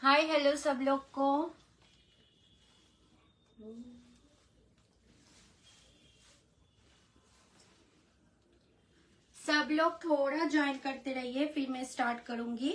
Hi hello सब लोग को। सब लोग थोड़ा ज्वाइन करते रहिए, फिर मैं स्टार्ट करूंगी।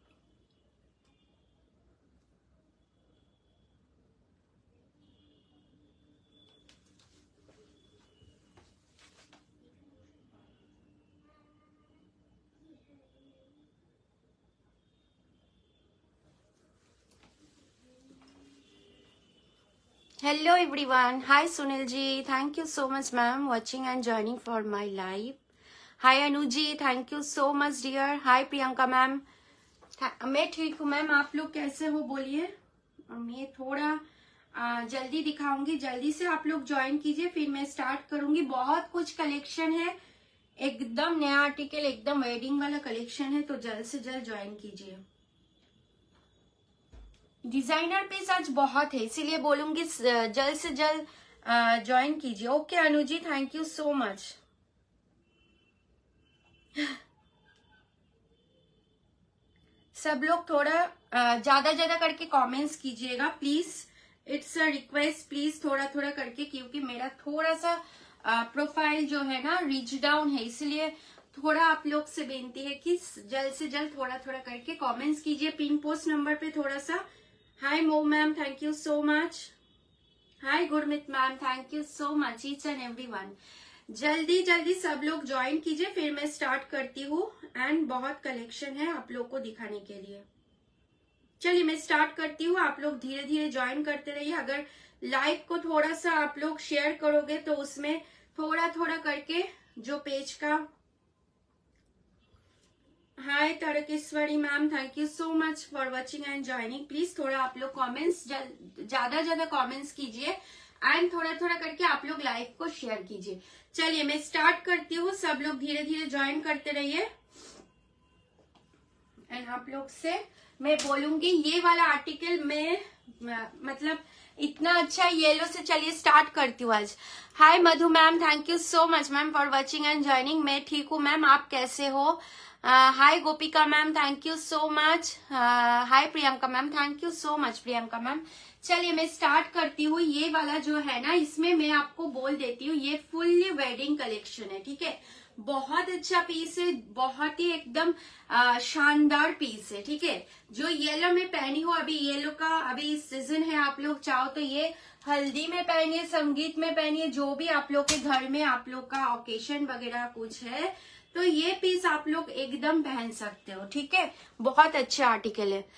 Hello everyone, hi Sunil ji, thank you so much ma'am watching and joining for my live. Hi Anu ji, thank you so much dear. Hi Priyanka ma'am, मैं ठीक हूँ मैम, आप लोग कैसे हो बोलिए। मैं थोड़ा जल्दी दिखाऊंगी, जल्दी से आप लोग ज्वाइन कीजिए, फिर मैं स्टार्ट करूंगी। बहुत कुछ कलेक्शन है, एकदम नया आर्टिकल, एकदम वेडिंग वाला कलेक्शन है, तो जल्द से जल्द ज्वाइन कीजिए। डिजाइनर पीस आज बहुत है, इसीलिए बोलूंगी जल्द से जल्द ज्वाइन कीजिए। Okay Anu ji, thank you so much. सब लोग थोड़ा ज्यादा ज्यादा करके कमेंट्स कीजिएगा please, it's a request please, थोड़ा थोड़ा करके, क्योंकि मेरा थोड़ा सा प्रोफाइल जो है ना रीच डाउन है, इसलिए थोड़ा आप लोग से बेनती है कि जल्द से जल्द थोड़ा थोड़ा करके कमेंट्स कीजिए पिन पोस्ट नंबर पे थोड़ा सा। Hi Mo ma'am, thank you so much. Hi Gurmeet ma'am, thank you so much each and everyone. जल्दी जल्दी सब लोग ज्वाइन कीजिए, फिर मैं स्टार्ट करती हूँ। एंड बहुत कलेक्शन है आप लोग को दिखाने के लिए। चलिए मैं स्टार्ट करती हूँ, आप लोग धीरे धीरे ज्वाइन करते रहिए। अगर लाइव को थोड़ा सा आप लोग शेयर करोगे तो उसमें थोड़ा थोड़ा करके जो पेज का। Hi Tarkeshwari ma'am, thank you so much for watching and joining. Please थोड़ा आप लोग कमेंट्स ज्यादा ज्यादा कमेंट्स कीजिए एंड थोड़ा थोड़ा करके आप लोग लाइव को शेयर कीजिए। चलिए मैं स्टार्ट करती हूँ, सब लोग धीरे धीरे ज्वाइन करते रहिए। एंड आप लोग से मैं बोलूंगी ये वाला आर्टिकल में मतलब इतना अच्छा येलो से। चलिए स्टार्ट करती हूँ आज। Hi Madhu ma'am, thank you so much ma'am for watching and joining. मैं ठीक हूँ मैम, आप कैसे हो। Hi Gopika ma'am, thank you so much. Hi Priyanka ma'am, thank you so much Priyanka ma'am. चलिए मैं स्टार्ट करती हूँ। ये वाला जो है ना, इसमें मैं आपको बोल देती हूँ, ये फुल्ली वेडिंग कलेक्शन है, ठीक है। बहुत अच्छा पीस है, बहुत ही एकदम शानदार पीस है, ठीक है। जो येलो में पहनी हो, अभी येलो का अभी सीजन है, आप लोग चाहो तो ये हल्दी में पहनिए, संगीत में पहनिए, जो भी आप लोग के घर में आप लोग का ओकेशन वगैरह कुछ है तो ये पीस आप लोग एकदम पहन सकते हो, ठीक है। बहुत अच्छा आर्टिकल है।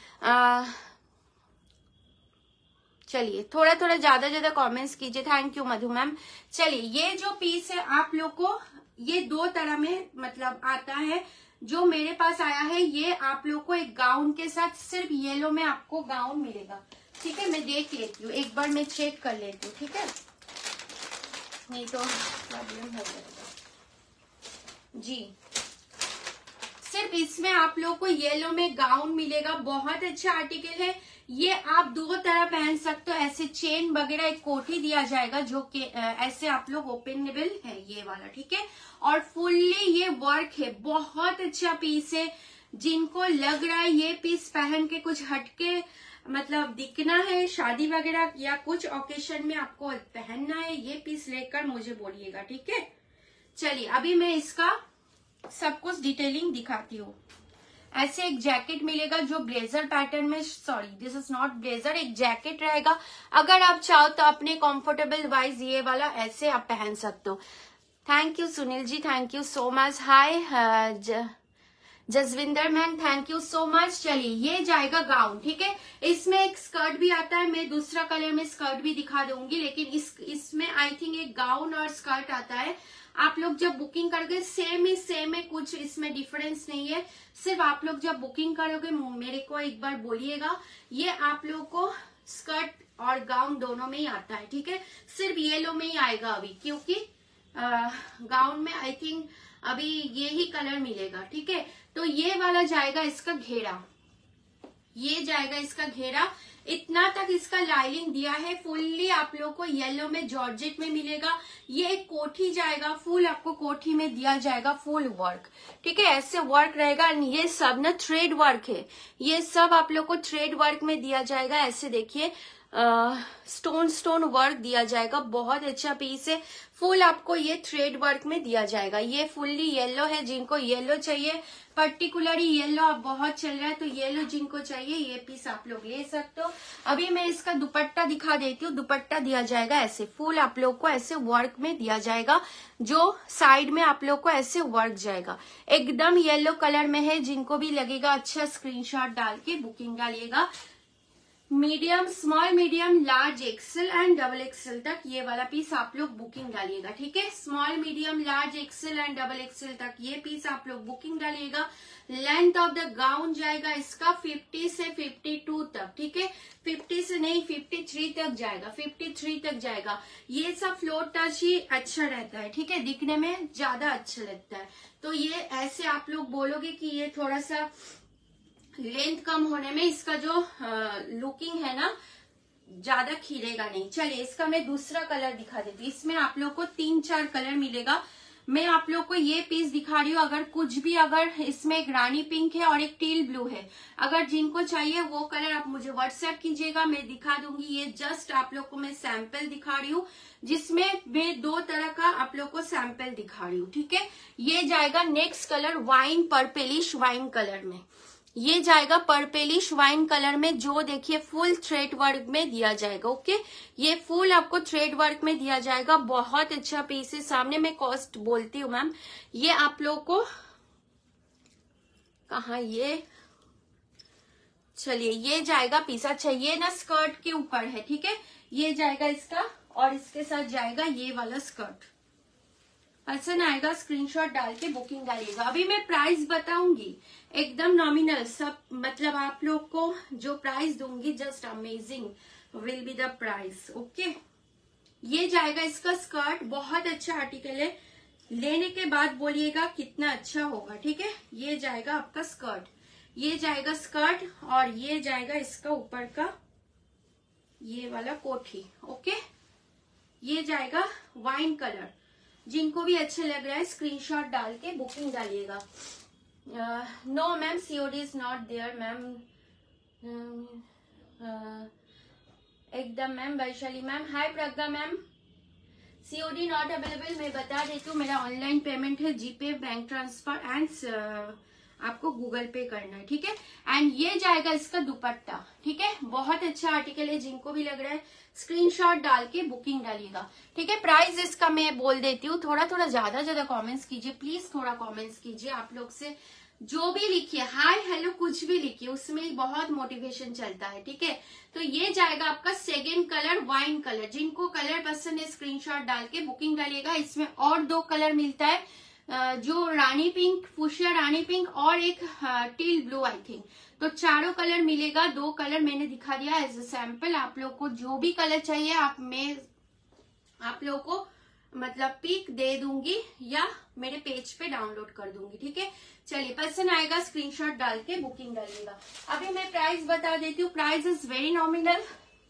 चलिए थोड़ा थोड़ा ज्यादा ज्यादा कमेंट्स कीजिए। Thank you Madhu ma'am. चलिए ये जो पीस है आप लोग को ये दो तरह में मतलब आता है। जो मेरे पास आया है ये आप लोग को एक गाउन के साथ, सिर्फ येलो में आपको गाउन मिलेगा, ठीक है। मैं देख लेती हूँ, एक बार मैं चेक कर लेती हूँ, ठीक है, नहीं तो प्रॉब्लम हो जाएगा जी। सिर्फ इसमें आप लोग को येलो में गाउन मिलेगा। बहुत अच्छा आर्टिकल है ये, आप दो तरह पहन सकते हो। ऐसे चेन वगैरह एक कोठी दिया जाएगा जो कि ऐसे आप लोग ओपनेबल है ये वाला, ठीक है। और फुल्ली ये वर्क है, बहुत अच्छा पीस है। जिनको लग रहा है ये पीस पहन के कुछ हटके मतलब दिखना है, शादी वगैरह या कुछ ओकेशन में आपको पहनना है, ये पीस लेकर मुझे बोलिएगा, ठीक है। चलिए अभी मैं इसका सब कुछ डिटेलिंग दिखाती हूँ। ऐसे एक जैकेट मिलेगा जो ब्लेजर पैटर्न में, sorry this is not blazer, एक जैकेट रहेगा। अगर आप चाहो तो अपने कंफर्टेबल वाइज ये वाला ऐसे आप पहन सकते हो। Thank you Sunil ji, thank you so much. Hi Jasvinder ma'am, thank you so much. चलिए ये जाएगा गाउन, ठीक है। इसमें एक स्कर्ट भी आता है, मैं दूसरा कलर में स्कर्ट भी दिखा दूंगी, लेकिन इसमें आई थिंक एक गाउन और स्कर्ट आता है। आप लोग जब बुकिंग करोगे सेम है, कुछ इसमें डिफरेंस नहीं है। सिर्फ आप लोग जब बुकिंग करोगे मेरे को एक बार बोलिएगा। ये आप लोग को स्कर्ट और गाउन दोनों में ही आता है, ठीक है। सिर्फ येलो में ही आएगा अभी, क्योंकि गाउन में आई थिंक अभी ये ही कलर मिलेगा, ठीक है। तो ये वाला जाएगा इसका घेरा, ये जाएगा इसका घेरा। इतना तक इसका लाइनिंग दिया है। फुल्ली आप लोग को येलो में जॉर्जेट में मिलेगा। ये कोठी जाएगा, फुल आपको कोठी में दिया जाएगा, फुल वर्क, ठीक है, ऐसे वर्क रहेगा। ये सब ना थ्रेड वर्क है, ये सब आप लोग को थ्रेड वर्क में दिया जाएगा। ऐसे देखिए स्टोन वर्क दिया जाएगा, बहुत अच्छा पीस है। फुल आपको ये थ्रेड वर्क में दिया जाएगा। ये फुल्ली येलो है, जिनको येलो चाहिए, पर्टिकुलरली येलो अब बहुत चल रहा है, तो येलो जिनको चाहिए ये पीस आप लोग ले सकते हो। अभी मैं इसका दुपट्टा दिखा देती हूँ। दुपट्टा दिया जाएगा ऐसे, फुल आप लोग को ऐसे वर्क में दिया जाएगा, जो साइड में आप लोग को ऐसे वर्क जाएगा। एकदम येलो कलर में है, जिनको भी लगेगा अच्छा स्क्रीनशॉट डाल के बुकिंग डालिएगा। Medium, small, medium, large, XL and double XL तक ये वाला पीस आप लोग बुकिंग डालिएगा, ठीक है। Small, medium, large, XL and double XL तक ये पीस आप लोग बुकिंग डालिएगा। लेंथ ऑफ द गाउन जाएगा इसका 50 से 52 तक, ठीक है। 50 से नहीं 53 तक जाएगा, 53 तक जाएगा। ये सब फ्लोर टच ही अच्छा रहता है, ठीक है, दिखने में ज्यादा अच्छा लगता है। तो ये ऐसे आप लोग बोलोगे कि ये थोड़ा सा लेंथ कम होने में इसका जो लुकिंग है ना ज्यादा खिलेगा नहीं। चलिए इसका मैं दूसरा कलर दिखा देती हूँ। इसमें आप लोग को 3-4 कलर मिलेगा। मैं आप लोग को ये पीस दिखा रही हूँ। अगर कुछ भी, अगर इसमें एक रानी पिंक है और एक टील ब्लू है, अगर जिनको चाहिए वो कलर आप मुझे व्हाट्सएप कीजिएगा, मैं दिखा दूंगी। ये जस्ट आप लोग को मैं सैंपल दिखा रही हूँ, जिसमें मैं 2 तरह का आप लोग को सैंपल दिखा रही हूँ, ठीक है। ये जाएगा next colour wine, purplish wine colour में। ये जाएगा पर्पलिश वाइन कलर में, जो देखिए फुल थ्रेड वर्क में दिया जाएगा, ओके। ये फुल आपको थ्रेड वर्क में दिया जाएगा, बहुत अच्छा पीस है। सामने मैं कॉस्ट बोलती हूँ मैम। ये आप लोग को कहा, ये चलिए ये जाएगा पीस। अच्छा ये ना स्कर्ट के ऊपर है, ठीक है, ये जाएगा इसका, और इसके साथ जाएगा ये वाला स्कर्ट। पसंद आएगा स्क्रीनशॉट डाल के बुकिंग डालिएगा। अभी मैं प्राइस बताऊंगी, एकदम नॉमिनल सब, मतलब आप लोग को जो प्राइस दूंगी just amazing will be the price, okay. ये जाएगा इसका स्कर्ट, बहुत अच्छा आर्टिकल है, लेने के बाद बोलिएगा कितना अच्छा होगा, ठीक है। ये जाएगा आपका स्कर्ट, ये जाएगा स्कर्ट, और ये जाएगा इसका ऊपर का ये वाला कोठी, ओके। ये जाएगा वाइन कलर। जिनको भी अच्छे लग रहा है स्क्रीनशॉट डाल के बुकिंग डालिएगा। No ma'am, COD is not there ma'am, एकदम ma'am. Vaishali ma'am, hi Pragya ma'am, COD not available. मैं बता देती हूँ, मेरा ऑनलाइन पेमेंट है, जीपे, बैंक ट्रांसफर एंड आपको गूगल पे करना है, ठीक है। एंड ये जाएगा इसका दुपट्टा, ठीक है, बहुत अच्छा आर्टिकल है। जिनको भी लग रहा है स्क्रीनशॉट डाल के बुकिंग डालिएगा, ठीक है। प्राइस इसका मैं बोल देती हूँ, थोड़ा ज्यादा कमेंट्स कीजिए प्लीज, थोड़ा कमेंट्स कीजिए। आप लोग से जो भी लिखिए, हाय हेलो कुछ भी लिखिए, उसमें बहुत मोटिवेशन चलता है, ठीक है। तो ये जाएगा आपका सेकेंड कलर वाइन कलर। जिनको कलर पसंद है स्क्रीनशॉट डाल के बुकिंग डालिएगा। इसमें और 2 कलर मिलता है, जो rani pink, fuchsia rani pink, और एक टील ब्लू आई थिंक। तो 4 कलर मिलेगा। 2 कलर मैंने दिखा दिया एज ए सैंपल। आप लोग को जो भी कलर चाहिए आप लोग को मतलब पिक दे दूंगी या मेरे पेज पे डाउनलोड कर दूंगी, ठीक है। चलिए पसंद आएगा स्क्रीनशॉट डाल के बुकिंग डालिएगा। अभी मैं प्राइस बता देती हूँ। Price is very nominal,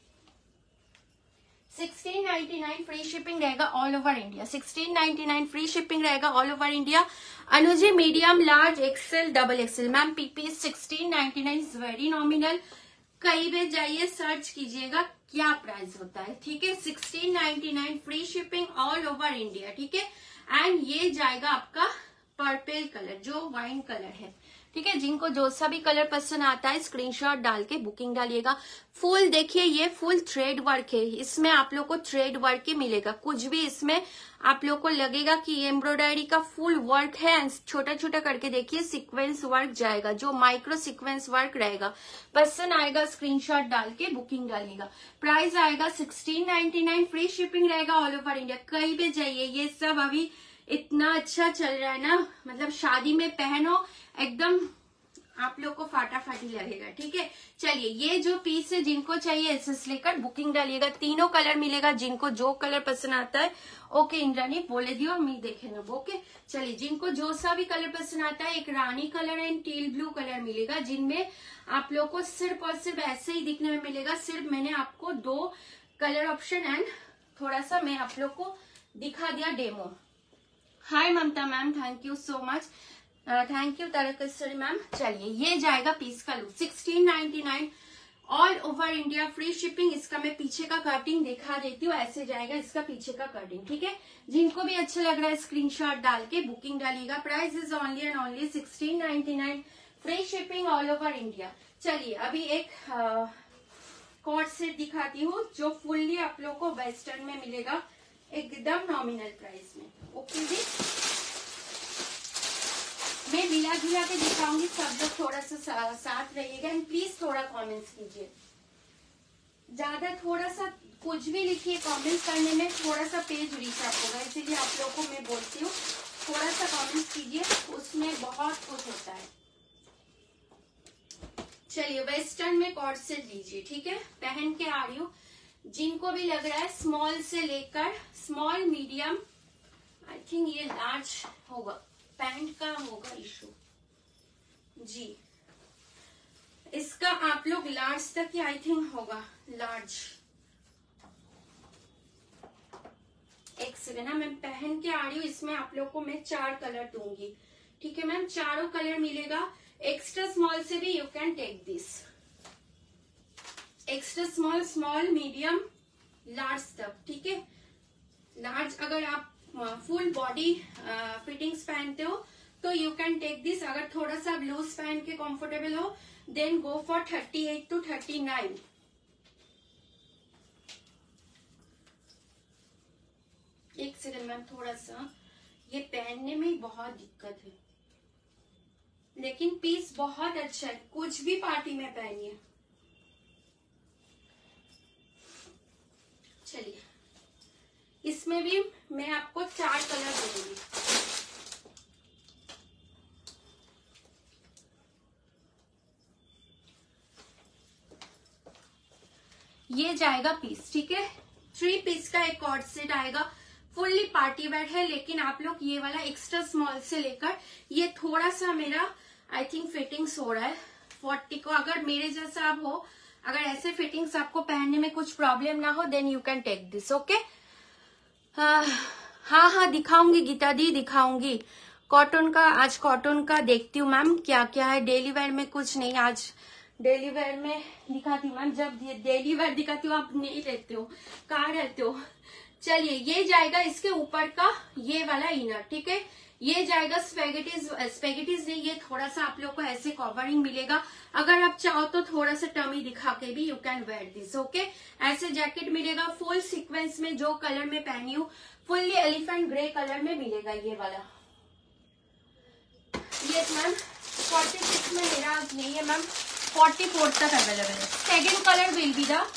1699 free shipping रहेगा all over India. 1699 free shipping रहेगा all over India. Anuji medium, large, XL, double XL. Ma'am पीपी 1699 इज वेरी नॉमिनल। कहीं भी जाइए सर्च कीजिएगा क्या प्राइस होता है, ठीक है। 1699 free shipping all over India, ठीक है। एंड ये जाएगा आपका पर्पल कलर, जो वाइन कलर है, ठीक है। जिनको जो सा भी कलर पसंद आता है स्क्रीनशॉट डाल के बुकिंग डालिएगा। फुल देखिए, ये फुल थ्रेड वर्क है, इसमें आप लोग को थ्रेड वर्क ही मिलेगा। कुछ भी इसमें आप लोग को लगेगा कि एम्ब्रॉयडरी का फुल वर्क है। छोटा छोटा करके देखिए सीक्वेंस वर्क जाएगा, जो माइक्रो सीक्वेंस वर्क रहेगा। पसंद आएगा स्क्रीनशॉट डाल के बुकिंग डालिएगा। प्राइस आएगा 1699, फ्री शिपिंग रहेगा ऑल ओवर इंडिया। कहीं भी जाइए, ये सब अभी इतना अच्छा चल रहा है ना, मतलब शादी में पहनो एकदम आप लोग को फाटाफाटी लगेगा। ठीक है, चलिए ये जो पीस है जिनको चाहिए एसएस लेकर बुकिंग डालिएगा। तीनों कलर मिलेगा, जिनको जो कलर पसंद आता है। ओके इंद्रानी बोले दियो मैं देखे ना। ओके चलिए, जिनको जो सा भी कलर पसंद आता है, एक rani colour and teal blue colour मिलेगा, जिनमें आप लोग को सिर्फ और सिर्फ ऐसे ही दिखने में मिलेगा। सिर्फ मैंने आपको 2 कलर ऑप्शन एंड थोड़ा सा मैं आप लोग को दिखा दिया demo. Hi Mamta ma'am, thank you so much, thank you Tarkeshwari ma'am. चलिए ये जाएगा पीस का look 1699 all over India, free shipping. इसका मैं पीछे का कटिंग दिखा देती हूँ, ऐसे जाएगा इसका पीछे का कटिंग। ठीक है, जिनको भी अच्छा लग रहा है स्क्रीनशॉट डाल के बुकिंग डालिएगा। Price is only and only 1699, free shipping all over India. चलिए अभी एक कॉर्ड सेट दिखाती हूँ जो फुल्ली आप लोग को वेस्टर्न में मिलेगा, एकदम नॉमिनल प्राइस में। ओके जी, मैं मिला जुला के दिखाऊंगी, सब लोग थोड़ा सा साथ रहिएगा एंड प्लीज थोड़ा कमेंट्स कीजिए। ज्यादा थोड़ा सा कुछ भी लिखिए, कमेंट्स करने में थोड़ा सा पेज रिचार्ज होगा, इसीलिए आप लोगों को मैं बोलती हूँ थोड़ा सा कमेंट्स कीजिए, उसमें बहुत कुछ होता है। चलिए वेस्टर्न में कॉर्ड सेट लीजिए। ठीक है, पहन के आ रही हूँ, जिनको भी लग रहा है स्मॉल से लेकर स्मॉल मीडियम, आई थिंक ये लार्ज होगा, पैंट का होगा इशू जी। इसका आप लोग लार्ज तक ही आई थिंक होगा, लार्ज। एक सेकेंड ना, मैं पहन के आ रही हूँ, इसमें आप लोग को मैं 4 कलर दूंगी। ठीक है मैम, चारों कलर मिलेगा। एक्स्ट्रा स्मॉल से भी you can take this, extra small, small, medium, large तक। ठीक है, लार्ज अगर आप फुल बॉडी फिटिंग्स पहनते हो तो यू कैन टेक दिस। अगर थोड़ा सा लूज पहन के कंफर्टेबल हो देन गो फॉर 38 to 39। एक सेकंड मैम, थोड़ा सा ये पहनने में बहुत दिक्कत है, लेकिन पीस बहुत अच्छा है, कुछ भी पार्टी में पहनिए। चलिए इसमें भी मैं आपको 4 कलर दूंगी। ये जाएगा पीस। ठीक है, 3 पीस का एक कॉर्ड सेट आएगा, फुल्ली पार्टी वेयर है, लेकिन आप लोग ये वाला एक्स्ट्रा स्मॉल से लेकर ये थोड़ा सा मेरा आई थिंक फिटिंग्स हो रहा है 40 को। अगर मेरे जैसा आप हो, अगर ऐसे फिटिंग्स आपको पहनने में कुछ प्रॉब्लम ना हो then you can take this. Okay, हाँ दिखाऊंगी गीता दी, दिखाऊंगी कॉटन का। आज कॉटन का देखती हूँ मैम क्या क्या है। डेली वेयर में कुछ नहीं, आज डेली वेयर में दिखाती हूँ मैम। जब डेली वेयर दिखाती हूँ आप नहीं रहते हो, कहाँ रहते हो। चलिए ये जाएगा इसके ऊपर का ये वाला इनर। ठीक है, ये जाएगा स्पेगेटीज नहीं, ये थोड़ा सा आप लोग को ऐसे कवरिंग मिलेगा। अगर आप चाहो तो थोड़ा सा टमी दिखा के भी you can wear this. Okay, ऐसे जैकेट मिलेगा फुल सीक्वेंस में, जो कलर में पहनी हूँ फुल्ली एलिफेंट ग्रे कलर में मिलेगा ये वाला। ये मैम 46 में मेरा आज नहीं है मैम, 44 तक अवेलेबल है। Second colour will be the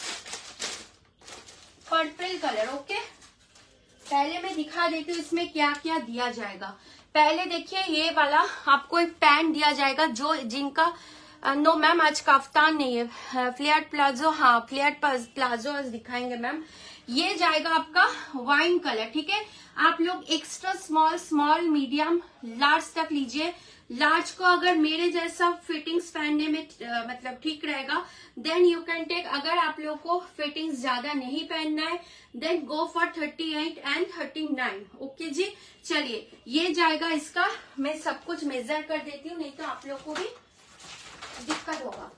purple colour. Okay, पहले मैं दिखा देती हूँ इसमें क्या क्या दिया जाएगा। पहले देखिए ये वाला आपको एक पैंट दिया जाएगा, जो जिनका नो मैम आज कफ्तान नहीं है, फ्लेयर प्लाजो। हाँ फ्लेयर प्लाजो आज दिखाएंगे मैम। ये जाएगा आपका वाइन कलर। ठीक है, आप लोग extra small, small, medium, large तक लीजिए। लार्ज को अगर मेरे जैसा फिटिंग्स पहनने में मतलब ठीक रहेगा देन यू कैन टेक। अगर आप लोग को फिटिंग्स ज्यादा नहीं पहनना है then go for 38 and 39। Okay जी, चलिए ये जाएगा इसका, मैं सब कुछ मेजर कर देती हूँ, नहीं तो आप लोग को भी दिक्कत होगा।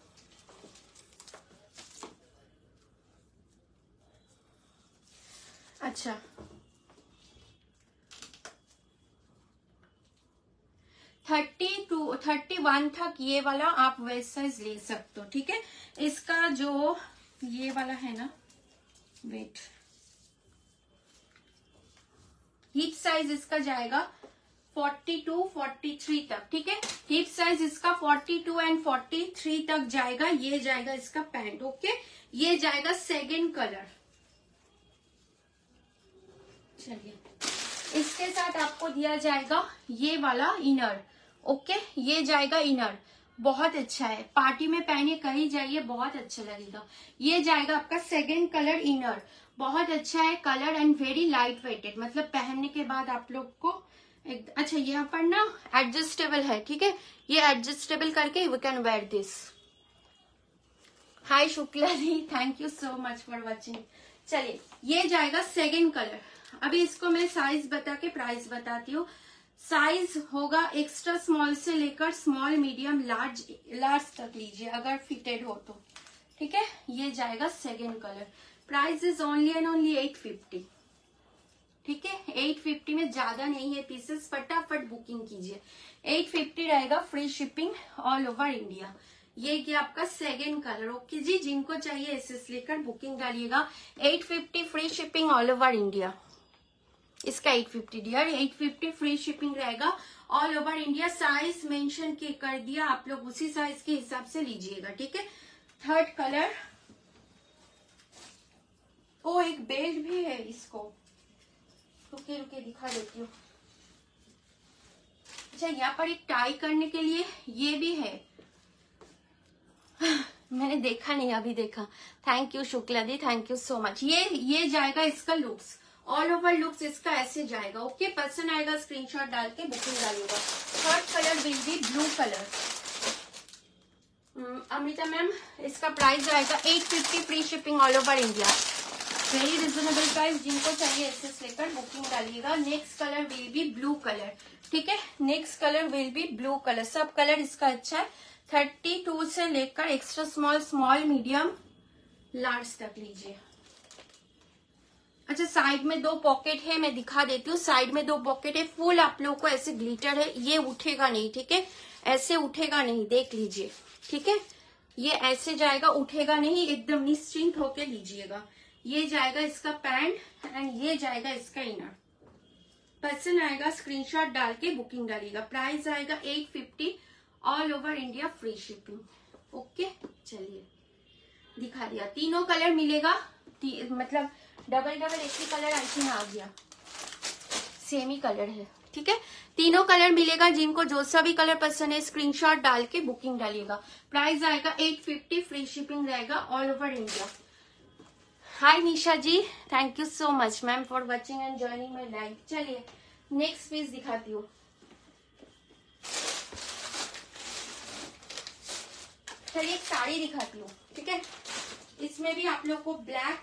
अच्छा 31 तक ये वाला आप वेस्ट साइज ले सकते हो। ठीक है, इसका जो ये वाला है ना, वेट, हिप साइज इसका जाएगा 42, 43 तक। ठीक है, हिप साइज इसका 42 एंड 43 तक जाएगा। ये जाएगा इसका पैंट। ओके, ये जाएगा सेकंड कलर। चलिए इसके साथ आपको दिया जाएगा ये वाला इनर। ओके, ये जाएगा इनर बहुत अच्छा है, पार्टी में पहने कहीं जाइए बहुत अच्छा लगेगा। ये जाएगा आपका सेकंड कलर इनर, बहुत अच्छा है colour and very light weighted, मतलब पहनने के बाद आप लोग को एक अच्छा। यहाँ पर ना एडजस्टेबल है, ठीक है, ये एडजस्टेबल करके we can wear this. Hi Shukla ji, thank you so much for watching. चलिए ये जाएगा सेकंड कलर। अभी इसको मैं साइज बता के प्राइस बताती हूँ। साइज होगा एक्स्ट्रा स्मॉल से लेकर स्मॉल मीडियम लार्ज तक लीजिए अगर फिटेड हो तो, ठीक है। ये जाएगा second colour, price is only and only 850, ठीक है। 850 में ज्यादा नहीं है पीसेस, फटाफट बुकिंग कीजिए। 850 रहेगा, free shipping all over India. ये क्या आपका सेकंड कलर, ओके जी। जिनको चाहिए एसएस लेकर बुकिंग डालिएगा। 850 free shipping all over India. इसका 850 डियर, 850 फ्री शिपिंग रहेगा all over India. Size mention कर दिया, आप लोग उसी साइज के हिसाब से लीजिएगा, ठीक है। थर्ड कलर, ओ एक बेल्ट भी है इसको, रुके रुके दिखा देती हूँ। अच्छा यहाँ पर एक टाई करने के लिए ये भी है मैंने देखा नहीं, अभी देखा। थैंक यू शुक्ला दी, थैंक यू सो मच। ये जाएगा इसका लुक्स, ऑल ओवर लुक्स इसका ऐसे जाएगा, ओके। पसंद आएगा स्क्रीनशॉट डाल के बुकिंग डालिएगा। Third colour will be blue colour. Amrita ma'am इसका प्राइस आएगा 850 free shipping all over India, very reasonable price. जिनको चाहिए एसएस लेकर बुकिंग डालिएगा। Next colour will be blue colour, ठीक है। Next colour will be blue colour, सब कलर इसका अच्छा है। 32 से लेकर extra small, small medium large तक लीजिए। अच्छा साइड में 2 पॉकेट है, मैं दिखा देती हूँ। साइड में 2 पॉकेट है, फुल आप लोग को ऐसे ग्लिटर है, ये उठेगा नहीं, ठीक है। ऐसे उठेगा नहीं, देख लीजिए, ठीक है। ये ऐसे जाएगा, उठेगा नहीं, एकदम निश्चिंत होके लीजिएगा। ये जाएगा इसका पैंट एंड ये जाएगा इसका इनर। पसंद आएगा स्क्रीनशॉट डाल के बुकिंग डालिएगा। प्राइस आएगा 850 all over India, free shipping, okay. चलिए दिखा दिया, तीनों कलर मिलेगा, मतलब डबल एक ही कलर आई थिंक आ गया, सेम ही कलर है, ठीक है। तीनों कलर मिलेगा, जिनको जो सा भी कलर पसंद है स्क्रीनशॉट डाल के बुकिंग डालिएगा। प्राइस आएगा 850, फ्री शिपिंग रहेगा all over India. Hi Nisha ji, thank you so much ma'am for watching and joining my live. चलिए नेक्स्ट पीस दिखाती हूँ। चलिए एक साड़ी दिखाती हूँ, ठीक है। इसमें भी आप लोग को ब्लैक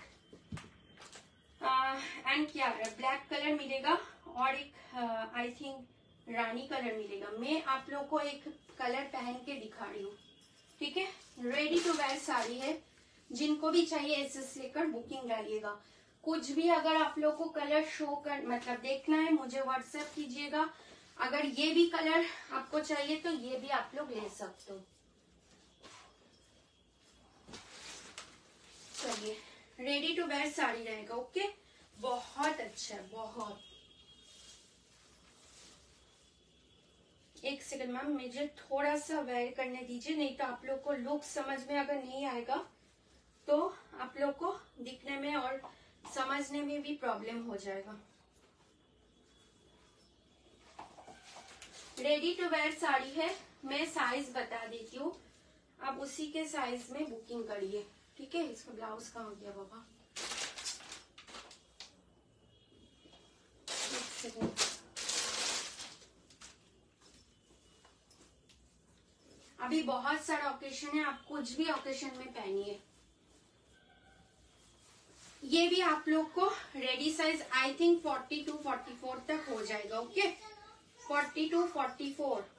एंड क्या ब्लैक कलर मिलेगा और एक आई थिंक रानी कलर मिलेगा। मैं आप लोग को एक कलर पहन के दिखा रही हूँ, ठीक है। रेडी टू वेयर साड़ी है, जिनको भी चाहिए एसएस लेकर बुकिंग डालिएगा। कुछ भी अगर आप लोग को कलर शो कर मतलब देखना है मुझे व्हाट्सएप कीजिएगा। अगर ये भी कलर आपको चाहिए तो ये भी आप लोग ले सकते हो। चलिए रेडी टू वेयर साड़ी रहेगा, ओके। बहुत अच्छा है, बहुत। एक सेकंड मैम, मुझे थोड़ा सा वेयर करने दीजिए, नहीं तो आप लोग को लुक समझ में अगर नहीं आएगा तो आप लोग को दिखने में और समझने में भी प्रॉब्लम हो जाएगा। रेडी टू वेयर साड़ी है, मैं साइज बता देती हूँ, आप उसी के साइज में बुकिंग करिए, ठीक है। इसका ब्लाउज कहाँ हो गया बाबा, एक सेकंड। अभी बहुत सारा ओकेशन है, आप कुछ भी ओकेशन में पहनिए। ये भी आप लोग को रेडी साइज आई थिंक 42-44 तक हो जाएगा, ओके। 42-44।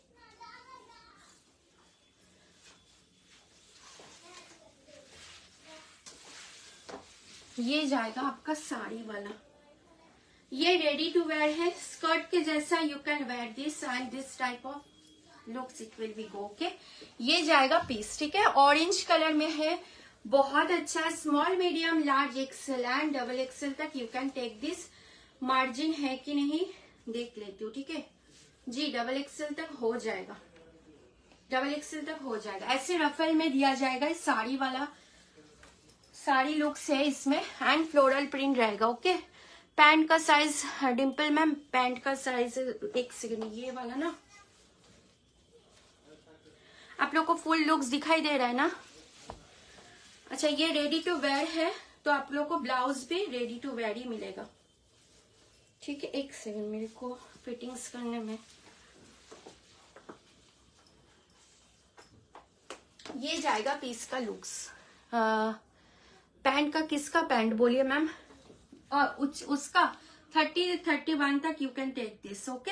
ये जाएगा आपका साड़ी वाला, ये रेडी टू वेयर है, स्कर्ट के जैसा। You can wear this and this type of looks it will be go, okay. ये जाएगा पीस, ठीक है। ऑरेंज कलर में है, बहुत अच्छा है। Small medium large XL and double XL तक you can take this. Margin है कि नहीं देख लेती हूँ, ठीक है जी। डबल एक्सेल तक हो जाएगा, डबल एक्सेल तक हो जाएगा। ऐसे रफल में दिया जाएगा, साड़ी वाला साड़ी लुक्स है इसमें एंड फ्लोरल प्रिंट रहेगा, ओके। पैंट का साइज डिम्पल मैम, पैंट का साइज एक सेकंड, ये वाला ना आप लोग को फुल लुक्स दिखाई दे रहा है ना? अच्छा, ये रेडी टू वेयर है, तो आप लोग को ब्लाउज भी रेडी टू वेयर ही मिलेगा। ठीक है, एक सेकंड मेरे को फिटिंग्स करने में। ये जाएगा पीस का लुक्स। पैंट का किसका पैंट बोलिए मैम? उसका 30-31 तक you can take this. Okay,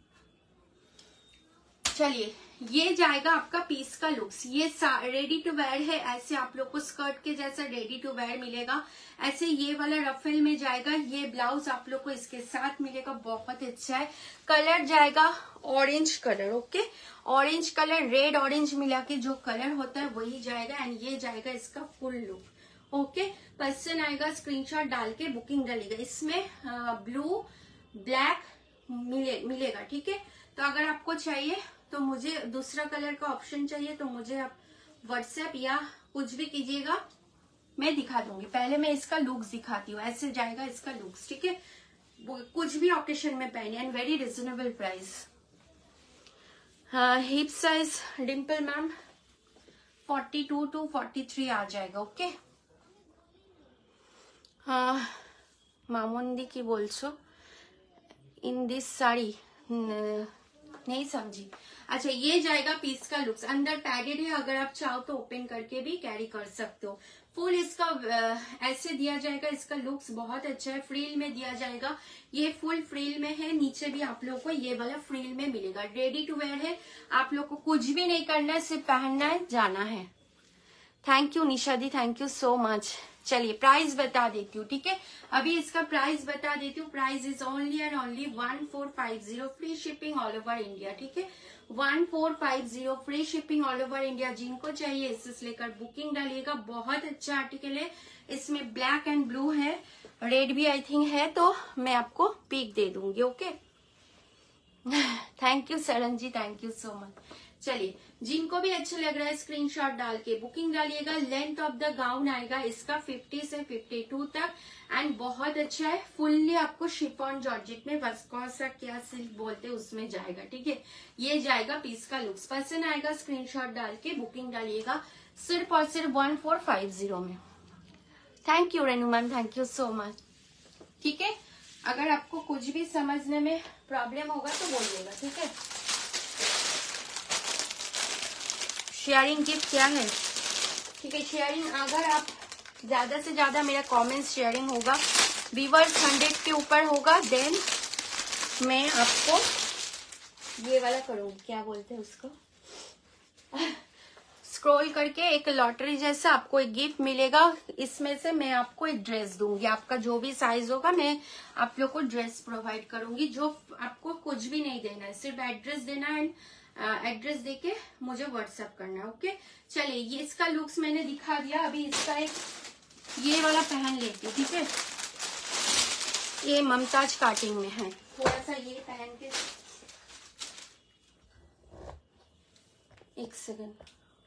चलिए ये जाएगा आपका पीस का लुक्स। ये रेडी टू वेयर है, ऐसे आप लोग को स्कर्ट के जैसा रेडी टू वेयर मिलेगा। ऐसे ये वाला रफल में जाएगा। ये ब्लाउज आप लोग को इसके साथ मिलेगा, बहुत अच्छा है। कलर जाएगा orange colour. Okay, orange colour, red orange मिला के जो कलर होता है वही जाएगा। एंड ये जाएगा इसका फुल लुक। ओके, पसंद आएगा स्क्रीनशॉट डाल के बुकिंग डालेगा। इसमें ब्लू ब्लैक मिलेगा। ठीक है, तो अगर आपको चाहिए तो मुझे दूसरा कलर का ऑप्शन चाहिए तो मुझे आप व्हाट्सएप या कुछ भी कीजिएगा, मैं दिखा दूंगी। पहले मैं इसका लुक्स दिखाती हूँ। ऐसे जाएगा इसका लुक्स। ठीक है, कुछ भी ऑकेशन में पहने and very reasonable price. Hip size Dimple ma'am 42 to 43 आ जाएगा। ओके, मामुंदी की बोलछो इन दिस साड़ी नहीं समझी। अच्छा, ये जाएगा पीस का लुक्स। अंदर पैडेड है, अगर आप चाहो तो ओपन करके भी कैरी कर सकते हो। फुल इसका ऐसे दिया जाएगा। इसका लुक्स बहुत अच्छा है। फ्रील में दिया जाएगा, ये फुल फ्रील में है। नीचे भी आप लोग को ये वाला फ्रील में मिलेगा। रेडी टू वेयर है, आप लोग को कुछ भी नहीं करना है, सिर्फ पहनना है, जाना है। थैंक यू निशा दी, थैंक यू सो मच। चलिए प्राइस बता देती हूँ। ठीक है, अभी इसका प्राइस बता देती हूँ। Price is only and only 1450, free shipping all over India. ठीक है, 1450 free shipping all over India. जिनको चाहिए इससे लेकर बुकिंग डालिएगा। बहुत अच्छा आर्टिकल है। इसमें ब्लैक एंड ब्लू है, रेड भी आई थिंक है, तो मैं आपको पिक दे दूंगी। Okay, thank you Saran ji, thank you so much. चलिए, जिनको भी अच्छा लग रहा है स्क्रीनशॉट डाल के बुकिंग डालिएगा। लेंथ ऑफ द गाउन आएगा इसका 50 से 52 तक एंड बहुत अच्छा है। फुल्ली आपको शिफॉन जॉर्जेट में वस्कोसा क्या सिल्क बोलते हैं उसमें जाएगा। ठीक है, ये जाएगा पीस का लुक्स। पसंद आएगा स्क्रीनशॉट डाल के बुकिंग डालिएगा, सिर्फ और सिर्फ 1450 में। Thank you Renu ma'am, thank you so much. ठीक है, अगर आपको कुछ भी समझने में प्रॉब्लम होगा तो बोलिएगा। ठीक है, शेयरिंग गिफ्ट क्या है? ठीक है, शेयरिंग अगर आप ज्यादा से ज्यादा मेरा कमेंट्स शेयरिंग होगा, व्यूअर्स 100 के ऊपर होगा, देन मैं आपको ये वाला करूंगी, क्या बोलते हैं उसको, स्क्रॉल करके एक लॉटरी जैसा आपको एक गिफ्ट मिलेगा। इसमें से मैं आपको एक ड्रेस दूंगी। आपका जो भी साइज होगा मैं आप लोग को ड्रेस प्रोवाइड करूंगी। जो आपको कुछ भी नहीं देना है, सिर्फ एड्रेस देना है। एड्रेस देके मुझे व्हाट्सएप करना है। ओके, चलिए ये इसका लुक्स मैंने दिखा दिया। अभी इसका एक ये वाला पहन लेती हूँ। ठीक है, ये ममताज काटिंग में है। थोड़ा सा ये पहन के, एक सेकंड।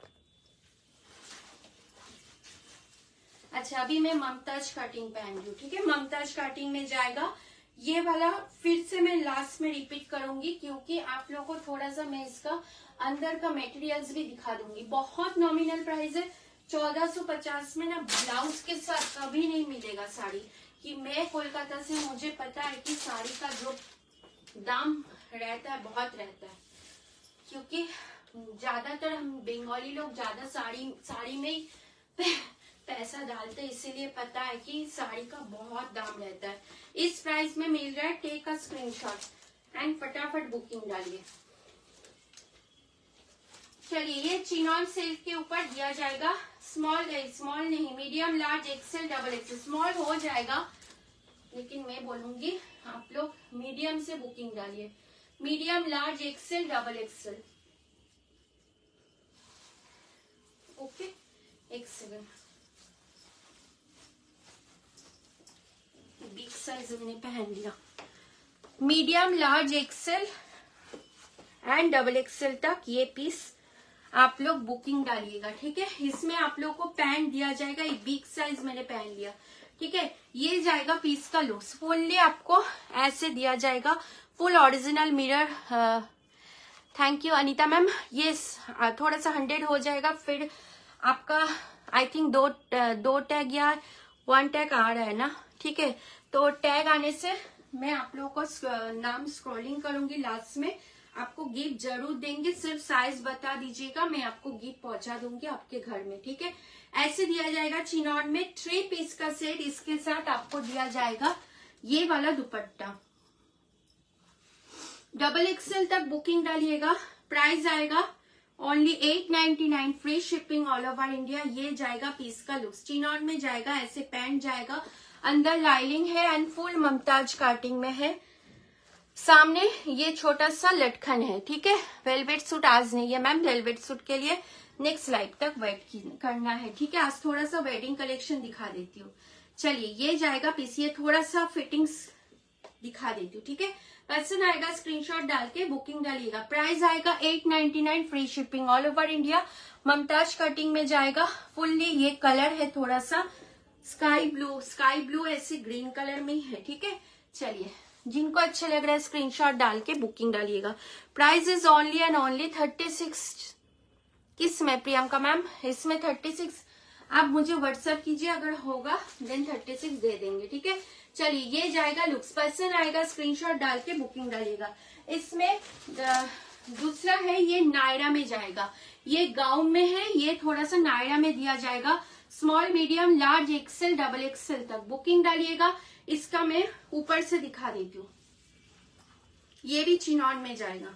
अच्छा, अभी मैं ममताज कटिंग पहन रही हूँ। ठीक है, ममताज कटिंग में जाएगा ये वाला। फिर से मैं लास्ट में रिपीट करूंगी क्योंकि आप लोगों को थोड़ा सा मैं इसका अंदर का मटेरियल्स भी दिखा दूंगी। बहुत नॉमिनल प्राइस है, 1450 में ना ब्लाउज के साथ कभी नहीं मिलेगा साड़ी। कि मैं कोलकाता से, मुझे पता है कि साड़ी का जो दाम रहता है बहुत रहता है, क्योंकि ज्यादातर हम बंगाली लोग ज्यादा साड़ी में ही पैसा डालते, इसीलिए पता है कि साड़ी का बहुत दाम रहता है। इस प्राइस में मिल रहा है। टेक अ स्क्रीनशॉट एंड फटाफट बुकिंग डालिए। चलिए, ये चिनॉन सिल्क के ऊपर दिया जाएगा। स्मॉल नहीं, medium, large, XL, double XL. Small हो जाएगा, लेकिन मैं बोलूंगी आप लोग मीडियम से बुकिंग डालिए। Medium, large, XL, double XL. Okay, एक सेकंड। बिग साइज हमने पहन लिया। Medium, large, XL and double XL तक ये पीस आप लोग बुकिंग डालिएगा। ठीक है, इसमें आप लोग को पैंट दिया जाएगा। ये बिग साइज मैंने पहन लिया। ठीक है, ये जाएगा पीस का लुक्स। फुल्ली आपको ऐसे दिया जाएगा, full original mirror. Thank you Anita ma'am. ये थोड़ा सा 100 हो जाएगा, फिर आपका आई थिंक दो टैग या 1 टैग आ रहा है ना, ठीक है। तो टैग आने से मैं आप लोगों को नाम स्क्रॉलिंग करूंगी, लास्ट में आपको गिफ्ट जरूर देंगे। सिर्फ साइज बता दीजिएगा, मैं आपको गिफ्ट पहुंचा दूंगी आपके घर में, ठीक है। ऐसे दिया जाएगा चिनॉन में 3 पीस का सेट। इसके साथ आपको दिया जाएगा ये वाला दुपट्टा। XXL तक बुकिंग डालिएगा। प्राइस आएगा only 899, free shipping all over India. ये जाएगा पीस का लुक्स, चिनॉन में जाएगा, ऐसे पैंट जाएगा, अंदर लाइनिंग है एंड फुल ममताज काटिंग में है। सामने ये छोटा सा लटकन है, ठीक है। वेलवेट सूट आज नहीं है मैम, वेलवेट सूट के लिए नेक्स्ट लाइव तक वेट करना है, ठीक है। आज थोड़ा सा वेडिंग कलेक्शन दिखा देती हूँ। चलिए ये जाएगा पीस, ये थोड़ा सा फिटिंग्स दिखा देती हूँ, ठीक है। पसंद आएगा स्क्रीनशॉट डाल के बुकिंग डालिएगा। प्राइस आएगा 899, free shipping all over India. Mumtaz cutting में जाएगा फुल्ली। ये कलर है थोड़ा सा स्काई ब्लू ऐसे ग्रीन कलर में ही है, ठीक है। चलिए जिनको अच्छा लग रहा है स्क्रीनशॉट डाल के बुकिंग डालिएगा। Price is only and only 36। किस में प्रियंका मैम? इसमें 36 आप मुझे व्हाट्सएप कीजिए, अगर होगा देन 36 दे देंगे, ठीक है। चलिए ये जाएगा लुक्स, पसंद आएगा स्क्रीनशॉट डाल के बुकिंग डालिएगा। इसमें दूसरा है, ये नायरा में जाएगा, ये गाउन में है, ये थोड़ा सा नायरा में दिया जाएगा। Small medium large XL XXL तक बुकिंग डालिएगा। इसका मैं ऊपर से दिखा देती हूँ। ये भी चिनॉन में जाएगा,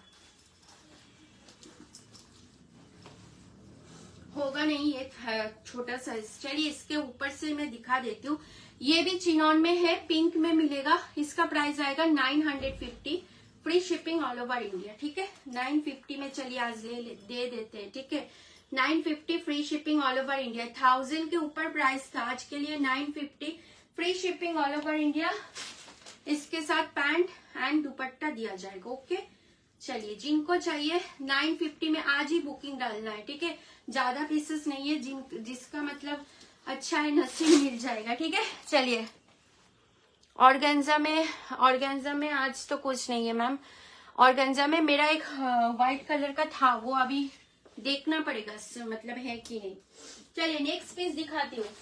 होगा नहीं ये छोटा साइज। चलिए इसके ऊपर से मैं दिखा देती हूँ। ये भी चिनॉन में है, पिंक में मिलेगा। इसका प्राइस आएगा 950, free shipping all over India, ठीक है। 950 में चलिए आज दे देते हैं, ठीक है। 950 free shipping all over India. 1000 के ऊपर प्राइस था, आज के लिए 950 free shipping all over India. इसके साथ पैंट एंड दुपट्टा दिया जाएगा, ओके। चलिए जिनको चाहिए 950 में आज ही बुकिंग डालना है, ठीक है। ज्यादा पीसेस नहीं है, जिसका मतलब अच्छा है नसीब मिल जाएगा, ठीक है। चलिए ऑर्गेन्जा में आज तो कुछ नहीं है मैम। ऑर्गेन्जा में मेरा एक व्हाइट कलर का था, वो अभी देखना पड़ेगा मतलब है कि नहीं। चलिए नेक्स्ट पीस दिखाती हूँ,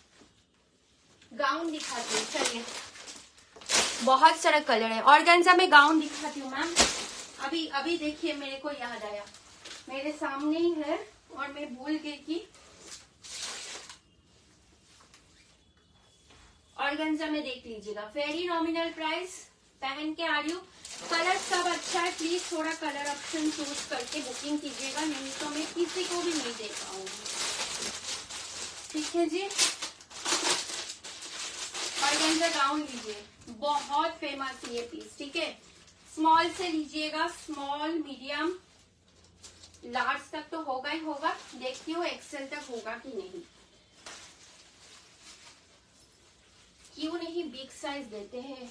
गाउन दिखाती हूँ। चलिए बहुत सारा कलर है, ऑर्गेन्जा में गाउन दिखाती हूँ मैम। अभी देखिए, मेरे को याद आया, मेरे सामने ही है और मैं भूल गई कि ऑर्गेन्जा में देख लीजिएगा। वेरी नॉमिनल प्राइस, पहन के आ रही हूँ। कलर सब अच्छा है, प्लीज थोड़ा कलर ऑप्शन चूज करके बुकिंग कीजिएगा, नहीं तो मैं किसी को भी नहीं दे पाऊंगी, ठीक है जी। ऑर्गेन्जा गाउन लीजिए, बहुत फेमस है ये पीस, ठीक है। स्मॉल से लीजिएगा, स्मॉल मीडियम लार्ज तक तो होगा ही होगा। देखती हूँ एक्सेल तक होगा कि नहीं। क्यों नहीं बिग साइज देते हैं।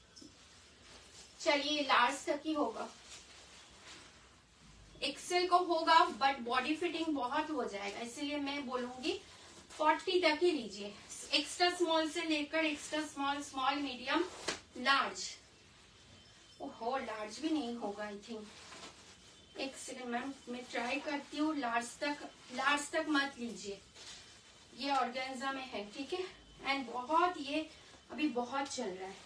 चलिए लार्ज तक ही होगा, एक्सेल को होगा बट बॉडी फिटिंग बहुत हो जाएगा, इसलिए मैं बोलूंगी 40 तक ही लीजिए। एक्स्ट्रा स्मॉल से लेकर extra small, small medium large. ओहो लार्ज भी नहीं होगा आई थिंक। एक सेकंड मैम, मैं ट्राई करती हूँ। लार्ज तक मत लीजिए, ये ऑर्गेन्जा में है, ठीक है। एंड बहुत ये अभी बहुत चल रहा है।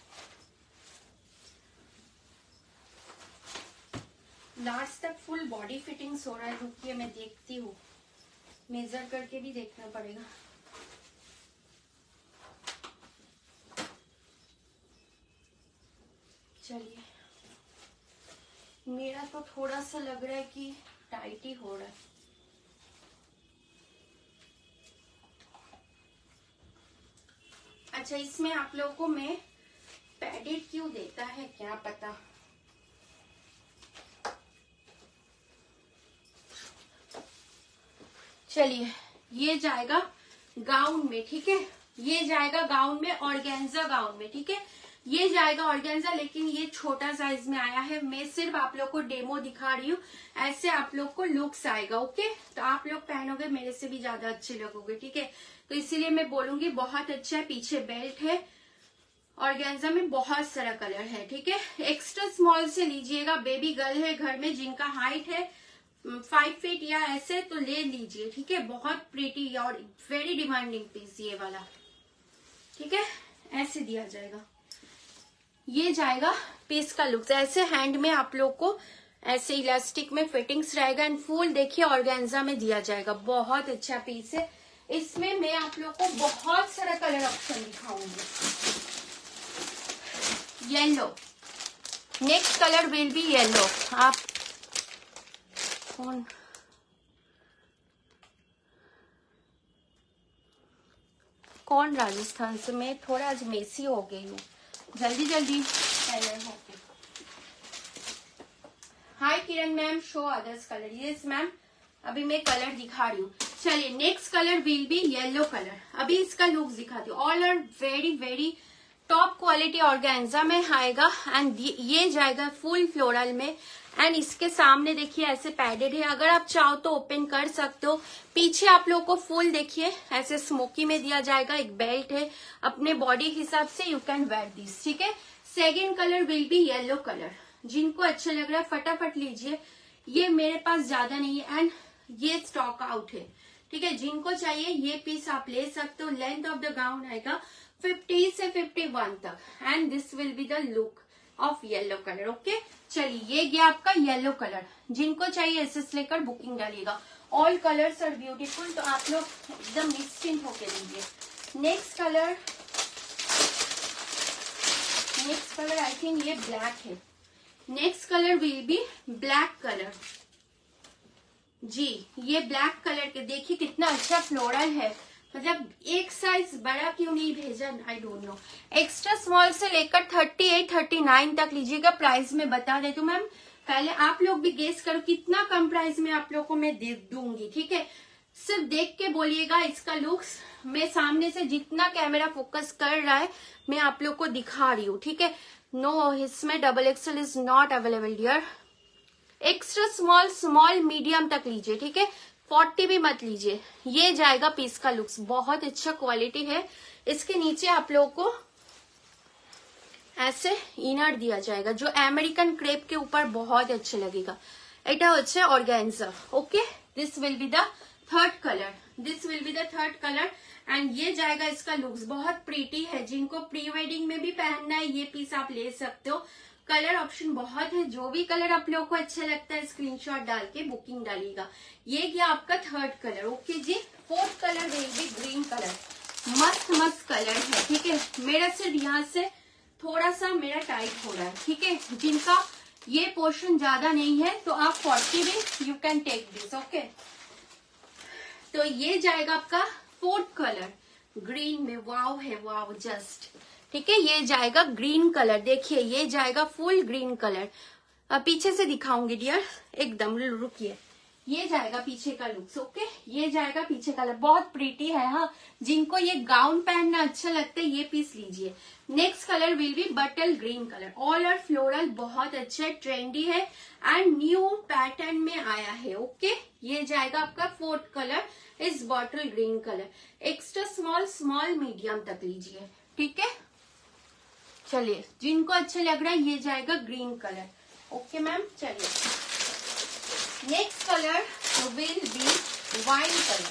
लार्ज तक फुल बॉडी फिटिंग्स हो रहा है। रुकिए मैं देखती हूँ, मेजर करके भी देखना पड़ेगा। चलिए मेरा तो थोड़ा सा लग रहा है कि टाइट ही हो रहा है। अच्छा इसमें आप लोगों को मैं पैडेड क्यों देता है क्या पता। चलिए ये जाएगा गाउन में, ठीक है। ये जाएगा गाउन में, ऑर्गेन्जा गाउन में, ठीक है। ये जाएगा ऑर्गेन्जा, लेकिन ये छोटा साइज में आया है। मैं सिर्फ आप लोग को डेमो दिखा रही हूँ, ऐसे आप लोग को लुक्स आएगा, ओके। तो आप लोग पहनोगे मेरे से भी ज्यादा अच्छे लगोगे, ठीक है। तो इसीलिए मैं बोलूंगी बहुत अच्छा है। पीछे बेल्ट है, ऑर्गेन्जा में बहुत सारा कलर है, ठीक है। एक्स्ट्रा स्मॉल से लीजिएगा, बेबी गर्ल है घर में जिनका हाइट है 5 फीट या ऐसे तो ले लीजिए, ठीक है। बहुत प्रीटी और वेरी डिमांडिंग पीस ये वाला, ठीक है। ऐसे दिया जाएगा, ये जाएगा पीस का लुक। ऐसे हैंड में आप लोग को ऐसे इलास्टिक में फिटिंग्स रहेगा एंड फुल देखिए ऑर्गेन्जा में दिया जाएगा। बहुत अच्छा पीस है। इसमें मैं आप लोग को बहुत सारा कलर ऑप्शन दिखाऊंगी। Yellow, next colour will be yellow. आप कौन राजस्थान से? मैं थोड़ा आज मेसी हो गई हूँ, जल्दी जल्दी कलर हो गए। Hi Kiran ma'am, show others colour. Yes ma'am, अभी मैं कलर दिखा रही हूँ। चलिए next colour will be yellow colour. अभी इसका लुक दिखाती हूँ। All are very very top quality organza में आएगा एंड ये जाएगा फुल फ्लोरल में एंड इसके सामने देखिए ऐसे पैडेड है। अगर आप चाहो तो ओपन कर सकते हो। पीछे आप लोग को फुल देखिए ऐसे स्मोकी में दिया जाएगा। एक बेल्ट है, अपने बॉडी के हिसाब से यू कैन वेयर दिस, ठीक है। Second colour will be yellow colour. जिनको अच्छा लग रहा है फटाफट लीजिए। ये मेरे पास ज्यादा नहीं है एंड ये स्टॉक आउट है, ठीक है। जिनको चाहिए ये पीस आप ले सकते हो। लेंथ ऑफ द गाउन आएगा 50 से 51 तक and this will be the look of yellow colour, okay. चलिए ये गया आपका येलो कलर। जिनको चाहिए एसएस लेकर बुकिंग डालिएगा। ऑल कलर्स आर ब्यूटीफुल, तो आप लोग एकदम निश्चिंत होके लीजिए। नेक्स्ट कलर आई थिंक ये ब्लैक है। Next colour will be black colour. जी ये ब्लैक कलर के देखिए कितना अच्छा फ्लोरल है। मतलब एक साइज बड़ा क्यों नहीं भेजा, I don't know. Extra small से लेकर 38 39 तक लीजिएगा। प्राइस में बता दे तो मैम पहले आप लोग भी गेस करो कितना कम प्राइस में आप लोग को मैं दे दूंगी, ठीक है। सिर्फ देख के बोलिएगा इसका लुक्स। मैं सामने से जितना कैमरा फोकस कर रहा है मैं आप लोग को दिखा रही हूँ, ठीक है। नो इसमें XXL is not available dear. Extra small medium तक लीजिए, ठीक है। 40 भी मत लीजिए। ये जाएगा पीस का लुक्स, बहुत अच्छा क्वालिटी है। इसके नीचे आप लोगों को ऐसे इनर दिया जाएगा जो अमेरिकन क्रेप के ऊपर बहुत अच्छा लगेगा। এটা হচ্ছে organza, okay. This will be the third colour and ये जाएगा इसका लुक्स। बहुत प्रीटी है। जिनको प्री वेडिंग में भी पहनना है ये पीस आप ले सकते हो। कलर ऑप्शन बहुत है। जो भी कलर आप लोगों को अच्छा लगता है स्क्रीनशॉट डाल के बुकिंग डालिएगा। ये गया आपका थर्ड कलर, ओके जी। Fourth colour will be green colour. मस्त कलर है, ठीक है। मेरा सिर्फ यहाँ से थोड़ा सा मेरा टाइट हो रहा है, ठीक है। जिनका ये पोर्शन ज्यादा नहीं है तो आप 40 भी you can take this, okay. तो ये जाएगा आपका फोर्थ कलर ग्रीन में। वाव है, वाव जस्ट, ठीक है। ये जाएगा ग्रीन कलर। देखिए ये जाएगा फुल ग्रीन कलर। पीछे से दिखाऊंगी डियर, एकदम रुकिए। ये जाएगा पीछे का लुक्स, ओके। ये जाएगा पीछे का लुक, बहुत प्रीटी है। हाँ जिनको ये गाउन पहनना अच्छा लगता है ये पीस लीजिए। Next colour will be bottle green colour. All are floral, बहुत अच्छा ट्रेंडी है एंड न्यू पैटर्न में आया है, ओके। ये जाएगा आपका फोर्थ कलर इस bottle green colour. Extra small medium तक लीजिए, ठीक है। चलिए जिनको अच्छा लग रहा है ये जाएगा ग्रीन कलर, ओके मैम। चलिए next colour will be wine colour.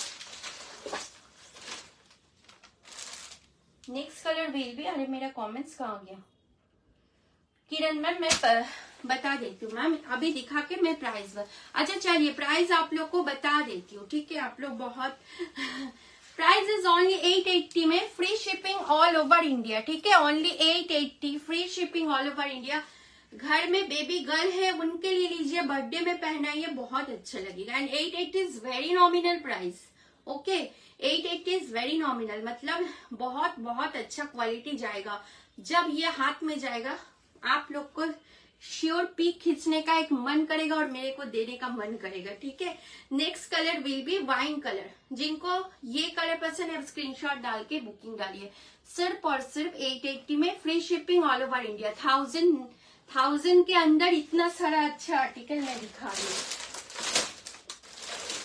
Next colour will be, अरे मेरा कमेंट्स कहाँ गया? किरण मैम मैं बता देती हूँ मैम, अभी दिखा के मैं प्राइस अच्छा चलिए प्राइस आप लोग को बता देती हूँ, ठीक है। आप लोग बहुत प्राइस इज ओनली 880 में, free shipping all over India, ठीक है। Only 880 free shipping all over India. घर में बेबी गर्ल है उनके लिए लीजिए, बर्थडे में पहनाइए, बहुत अच्छा लगेगा। And 880 is very nominal price, okay. 880 is very nominal, मतलब बहुत अच्छा क्वालिटी जाएगा। जब ये हाथ में जाएगा आप लोग को श्योर पिक खींचने का एक मन करेगा और मेरे को देने का मन करेगा, ठीक है। Next colour will be wine colour. जिनको ये कलर पसंद है स्क्रीनशॉट डाल के बुकिंग डालिए। सिर्फ और सिर्फ 880 में, free shipping all over India. 1000 के अंदर इतना सारा अच्छा आर्टिकल मैं दिखा रही हूँ।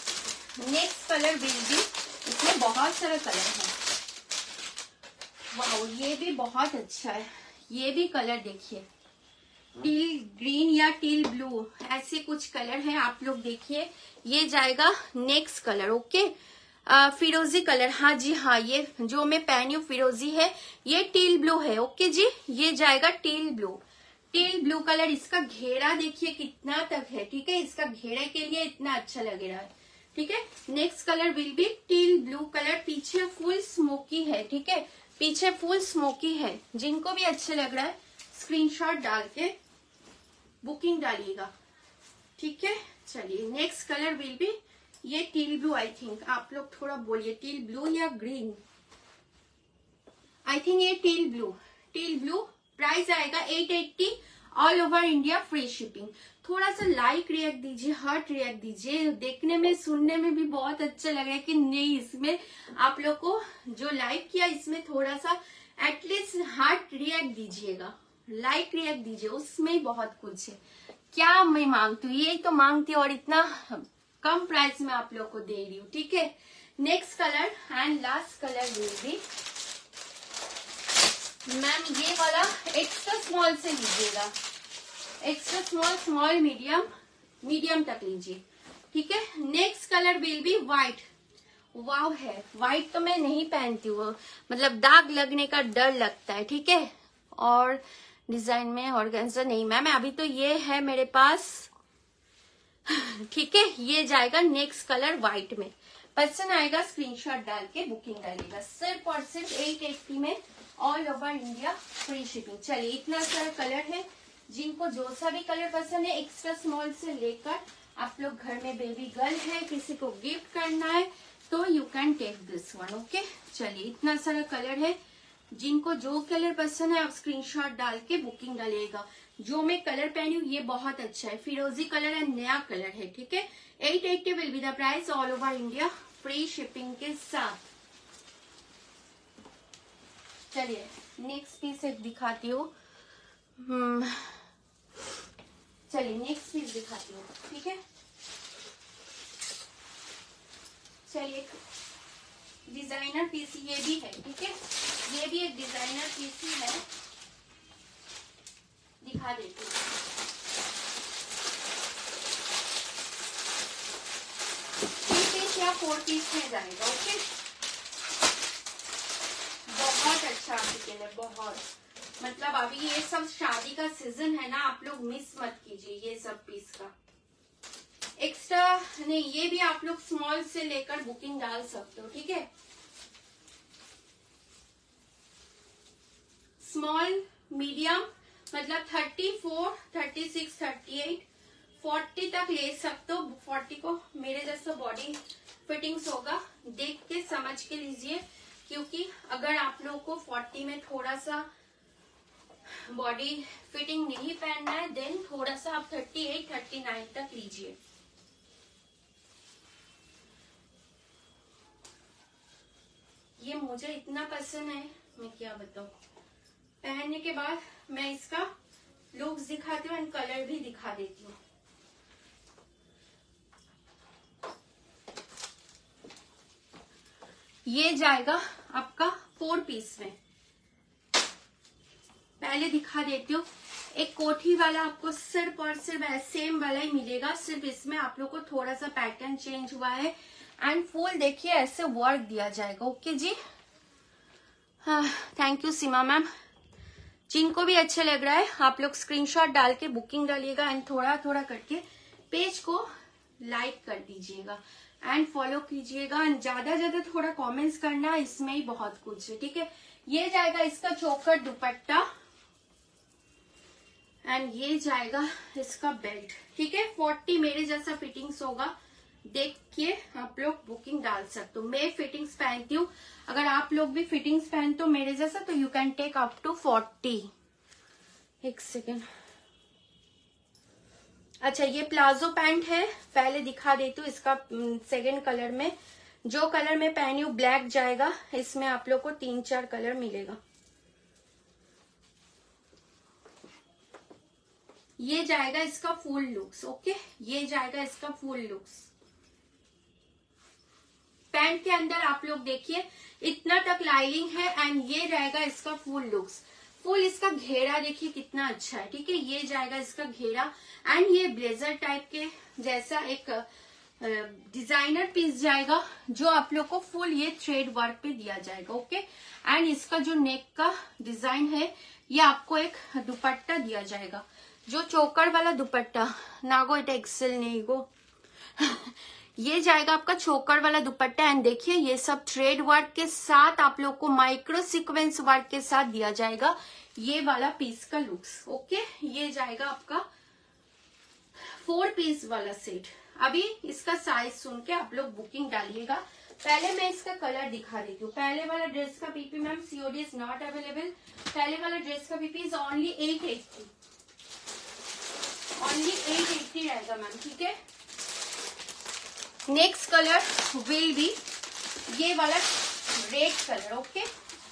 नेक्स्ट कलर विल बी, इसमें बहुत सारा कलर है। वाह वाओ, ये भी बहुत अच्छा है। ये भी कलर देखिए, टील ग्रीन या टील ब्लू ऐसे कुछ कलर है, आप लोग देखिए। ये जाएगा नेक्स्ट कलर, ओके। फिरोजी कलर, हाँ जी हाँ, ये जो मैं पहनी हूँ फिरोजी है, ये टील ब्लू है, ओके जी। ये जाएगा teal blue, teal blue colour. इसका घेरा देखिए कितना तक है, ठीक है। इसका घेरे के लिए इतना अच्छा लग रहा है, ठीक है। Next colour will be teal blue colour. पीछे फुल स्मोकी है, ठीक है, पीछे फुल स्मोकी है। जिनको भी अच्छे लग रहा है स्क्रीनशॉट डाल के बुकिंग डालिएगा, ठीक है। चलिए नेक्स्ट कलर विल बी ये टील ब्लू। आई थिंक आप लोग थोड़ा बोलिए टील ब्लू या ग्रीन। आई थिंक ये teal blue, teal blue. Price आएगा 880, all over India, free shipping. थोड़ा सा लाइक रिएक्ट दीजिए, हार्ट रिएक्ट दीजिए। देखने में सुनने में भी बहुत अच्छा लग रहा है कि नहीं, इसमें आप लोग को जो लाइक किया इसमें थोड़ा सा एटलीस्ट हार्ट रिएक्ट दीजिएगा, लाइक रिएक्ट दीजिए, उसमें बहुत कुछ है। क्या मैं मांगती हूँ, यही तो मांगती हूँ, और इतना कम प्राइस में आप लोग को दे रही हूँ, ठीक है। Next colour and last colour will be, ma'am ये वाला एक्स्ट्रा स्मॉल से लीजिएगा, extra small, small, medium, medium तक लीजिए, ठीक है। Next colour will be white. Wow है, व्हाइट तो मैं नहीं पहनती हूँ, मतलब दाग लगने का डर लगता है, ठीक है। और डिजाइन में ऑर्गेन्जा नहीं मैम, अभी तो ये है मेरे पास, ठीक है। ये जाएगा नेक्स्ट कलर व्हाइट में। पसंद आएगा स्क्रीनशॉट डाल के बुकिंग डालिएगा। सिर्फ और सिर्फ 880 में, all over India, free shipping. चलिए इतना सारा कलर है, जिनको जो सा भी कलर पसंद है, एक्स्ट्रा स्मॉल से लेकर आप लोग घर में बेबी गर्ल है, किसी को गिफ्ट करना है तो you can take this one, okay. चलिए इतना सारा कलर है, जिनको जो कलर पसंद है आप स्क्रीनशॉट डाल के बुकिंग डालिएगा। जो मैं कलर पहनी हूँ ये बहुत अच्छा है, फिरोजी कलर है, नया कलर है, ठीक है। 880 will be the price, all over India, free shipping के साथ। चलिए नेक्स्ट पीस एक दिखाती हूँ, चलिए नेक्स्ट पीस दिखाती हूँ, ठीक है। चलिए डिजाइनर पीस ये भी है, ठीक है। ये भी एक डिजाइनर पीस ही है, दिखा देती हूँ। 3 पीस या 4 पीस में जाएगा, ओके। बहुत अच्छा आर्टिकल है, बहुत, मतलब अभी ये सब शादी का सीजन है ना, आप लोग मिस मत कीजिए ये सब पीस का। एक्स्ट्रा नहीं, ये भी आप लोग स्मॉल से लेकर बुकिंग डाल सकते हो, ठीक है। स्मॉल, मीडियम, मतलब 34, 36, 38, 40 तक ले सकते हो। 40 को मेरे जैसा बॉडी फिटिंग्स होगा, देख के समझ के लीजिए, क्योंकि अगर आप लोगों को 40 में थोड़ा सा बॉडी फिटिंग नहीं पहनना है, देन थोड़ा सा आप 38, 39 तक लीजिए। ये मुझे इतना पसंद है, मैं क्या बताऊं। पहनने के बाद मैं इसका लुक्स दिखाती हूँ एंड कलर भी दिखा देती हूँ। ये जाएगा आपका 4 पीस में। पहले दिखा देती हूँ, एक कोठी वाला आपको सिर्फ और सिर्फ सेम वाला ही मिलेगा, सिर्फ इसमें आप लोग को थोड़ा सा पैटर्न चेंज हुआ है एंड फुल देखिए ऐसे वर्क दिया जाएगा, ओके जी। हाँ, थैंक यू सीमा मैम। जिनको भी अच्छा लग रहा है आप लोग स्क्रीनशॉट डाल के बुकिंग डालिएगा एंड थोड़ा थोड़ा करके पेज को लाइक कर दीजिएगा एंड फॉलो कीजिएगा एंड ज्यादा थोड़ा कमेंट्स करना, इसमें ही बहुत कुछ है, ठीक है। ये जाएगा इसका चोकर दुपट्टा एंड ये जाएगा इसका बेल्ट, ठीक है। 40 मेरे जैसा फिटिंग्स होगा, देख के आप लोग बुकिंग डाल सकते हो। मैं फिटिंग्स पहनती हूँ, अगर आप लोग भी फिटिंग्स पहनते हो मेरे जैसा तो you can take up to 40। एक सेकेंड, अच्छा ये प्लाजो पैंट है, पहले दिखा देती हूँ इसका सेकेंड कलर में। जो कलर में पहनी हूँ ब्लैक जाएगा, इसमें आप लोग को 3-4 कलर मिलेगा। ये जाएगा इसका फुल लुक्स, ओके। ये जाएगा इसका फुल लुक्स, पैंट के अंदर आप लोग देखिए इतना तक लाइनिंग है एंड ये रहेगा इसका फुल लुक्स। फुल इसका घेरा देखिए कितना अच्छा है, ठीक है। ये जाएगा इसका घेरा एंड ये ब्लेजर टाइप के जैसा एक डिजाइनर पीस जाएगा जो आप लोग को फुल ये थ्रेड वर्क पे दिया जाएगा, ओके। एंड इसका जो नेक का डिजाइन है ये आपको एक दुपट्टा दिया जाएगा, जो चोकर वाला दुपट्टा नागो इट एक्सेल नहीं गो ये जाएगा आपका चोकर वाला दुपट्टा एंड देखिए ये सब थ्रेड वर्क के साथ आप लोग को माइक्रो सीक्वेंस वर्क के साथ दिया जाएगा ये वाला पीस का लुक्स, ओके। ये जाएगा आपका 4 पीस वाला सेट। अभी इसका साइज सुन के आप लोग बुकिंग डालिएगा। पहले मैं इसका कलर दिखा देती हूँ। पहले वाला ड्रेस का PP ma'am COD is not available. पहले वाला ड्रेस का पीपी इज ओनली 880, ओनली 880 रहेगा मैम, ठीक है। नेक्स्ट कलर विल बी ये वाला रेड कलर, ओके।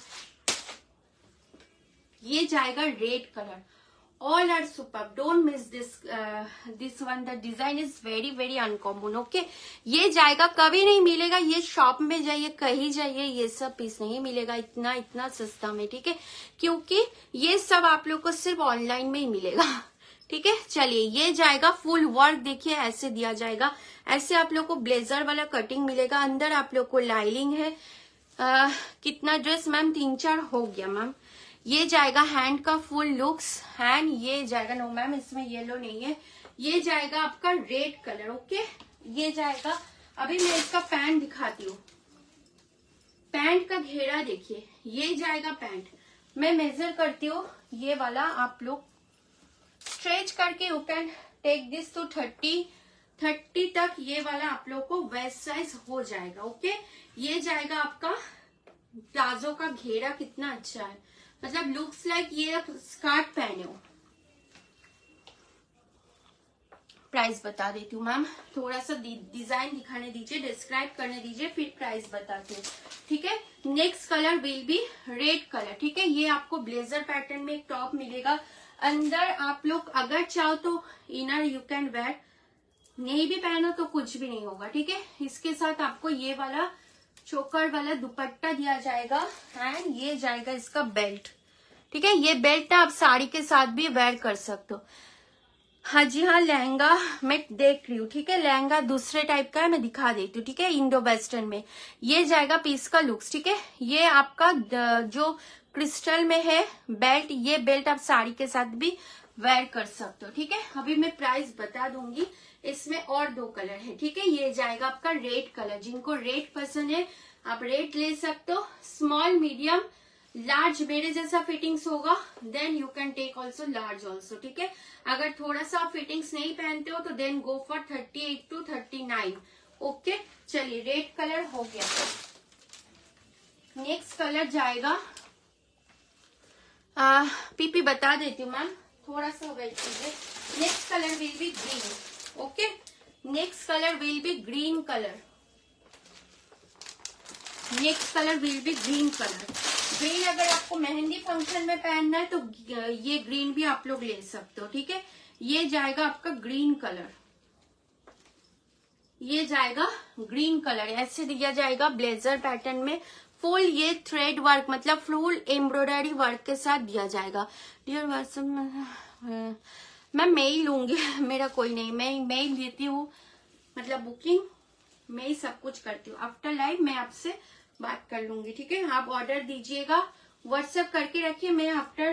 ये जाएगा red colour. All are super, don't miss this one, the design is very very uncommon, okay. ये जाएगा, कभी नहीं मिलेगा, ये शॉप में जाइए कहीं जाइए ये सब पीस नहीं मिलेगा इतना इतना सस्ता में, ठीक है। क्योंकि ये सब आप लोग को सिर्फ ऑनलाइन में ही मिलेगा, ठीक है। चलिए ये जाएगा फुल वर्क, देखिए ऐसे दिया जाएगा, ऐसे आप लोग को ब्लेजर वाला कटिंग मिलेगा। अंदर आप लोग को लाइनिंग है। कितना ड्रेस मैम 3-4 हो गया मैम। ये जाएगा हैंड का फुल लुक्स, हैंड ये जाएगा, नो मैम इसमें येलो नहीं है, ये जाएगा आपका रेड कलर, ओके। ये जाएगा, अभी मैं इसका पैंट दिखाती हूँ। पैंट का घेरा देखिए, ये जाएगा पैंट। मैं मेजर करती हूँ ये वाला, आप लोग स्ट्रेच करके you can take this to 30 तक ये वाला आप लोग को वेस्ट साइज हो जाएगा, ओके। ये जाएगा आपका प्लाजो का घेरा, कितना अच्छा है, मतलब लुक्स लाइक ये आप स्कर्ट पहने हो। प्राइस बता देती हूँ मैम, थोड़ा सा डिजाइन दिखाने दीजिए, डिस्क्राइब करने दीजिए, फिर प्राइस बताती हूँ, ठीक है। Next colour will be red colour, ठीक है। ये आपको ब्लेजर पैटर्न में एक टॉप मिलेगा। अंदर आप लोग अगर चाहो तो इनर यू कैन वेयर, नहीं भी पहनो तो कुछ भी नहीं होगा, ठीक है। इसके साथ आपको ये वाला चोकर वाला दुपट्टा दिया जाएगा एंड ये जाएगा इसका बेल्ट, ठीक है। ये बेल्ट आप साड़ी के साथ भी वेयर कर सकते हो। हाँ जी हाँ, लहंगा मैं देख रही हूँ, ठीक है। लहंगा दूसरे टाइप का है, मैं दिखा देती हूँ, ठीक है। इंडो वेस्टर्न में ये जाएगा पीस का लुक्स, ठीक है। ये आपका जो क्रिस्टल में है बेल्ट, ये बेल्ट आप साड़ी के साथ भी वेयर कर सकते हो, ठीक है। अभी मैं प्राइस बता दूंगी। इसमें और 2 कलर है, ठीक है। ये जाएगा आपका रेड कलर, जिनको रेड पसंद है आप रेड ले सकते हो। स्मॉल मीडियम लार्ज मेरे जैसा फिटिंग्स होगा, then you can take also large also, ठीक है। अगर थोड़ा सा फिटिंग्स नहीं पहनते हो तो then go for 38 to 39, okay. चलिए रेड कलर हो गया। नेक्स्ट कलर जाएगा, पीपी बता देती हूँ मैम, थोड़ा सा वेट कीजिए। Next colour will be green, okay. Next colour will be green colour, next colour will be green colour. Green अगर आपको मेहंदी फंक्शन में पहनना है तो ये ग्रीन भी आप लोग ले सकते हो, ठीक है। ये जाएगा आपका ग्रीन कलर, ये जाएगा ग्रीन कलर, ऐसे दिया जाएगा ब्लेजर पैटर्न में। फुल ये थ्रेड वर्क मतलब फुल एम्ब्रॉयडरी वर्क के साथ दिया जाएगा। डियर मैम मैं ही लूंगी मेरा कोई नहीं, मैं ही लेती हूँ, मतलब बुकिंग मैं ही सब कुछ करती हूँ। आफ्टर लाइव मैं आपसे बात कर लूंगी, ठीक है। आप ऑर्डर दीजिएगा, व्हाट्सएप करके रखिए, मैं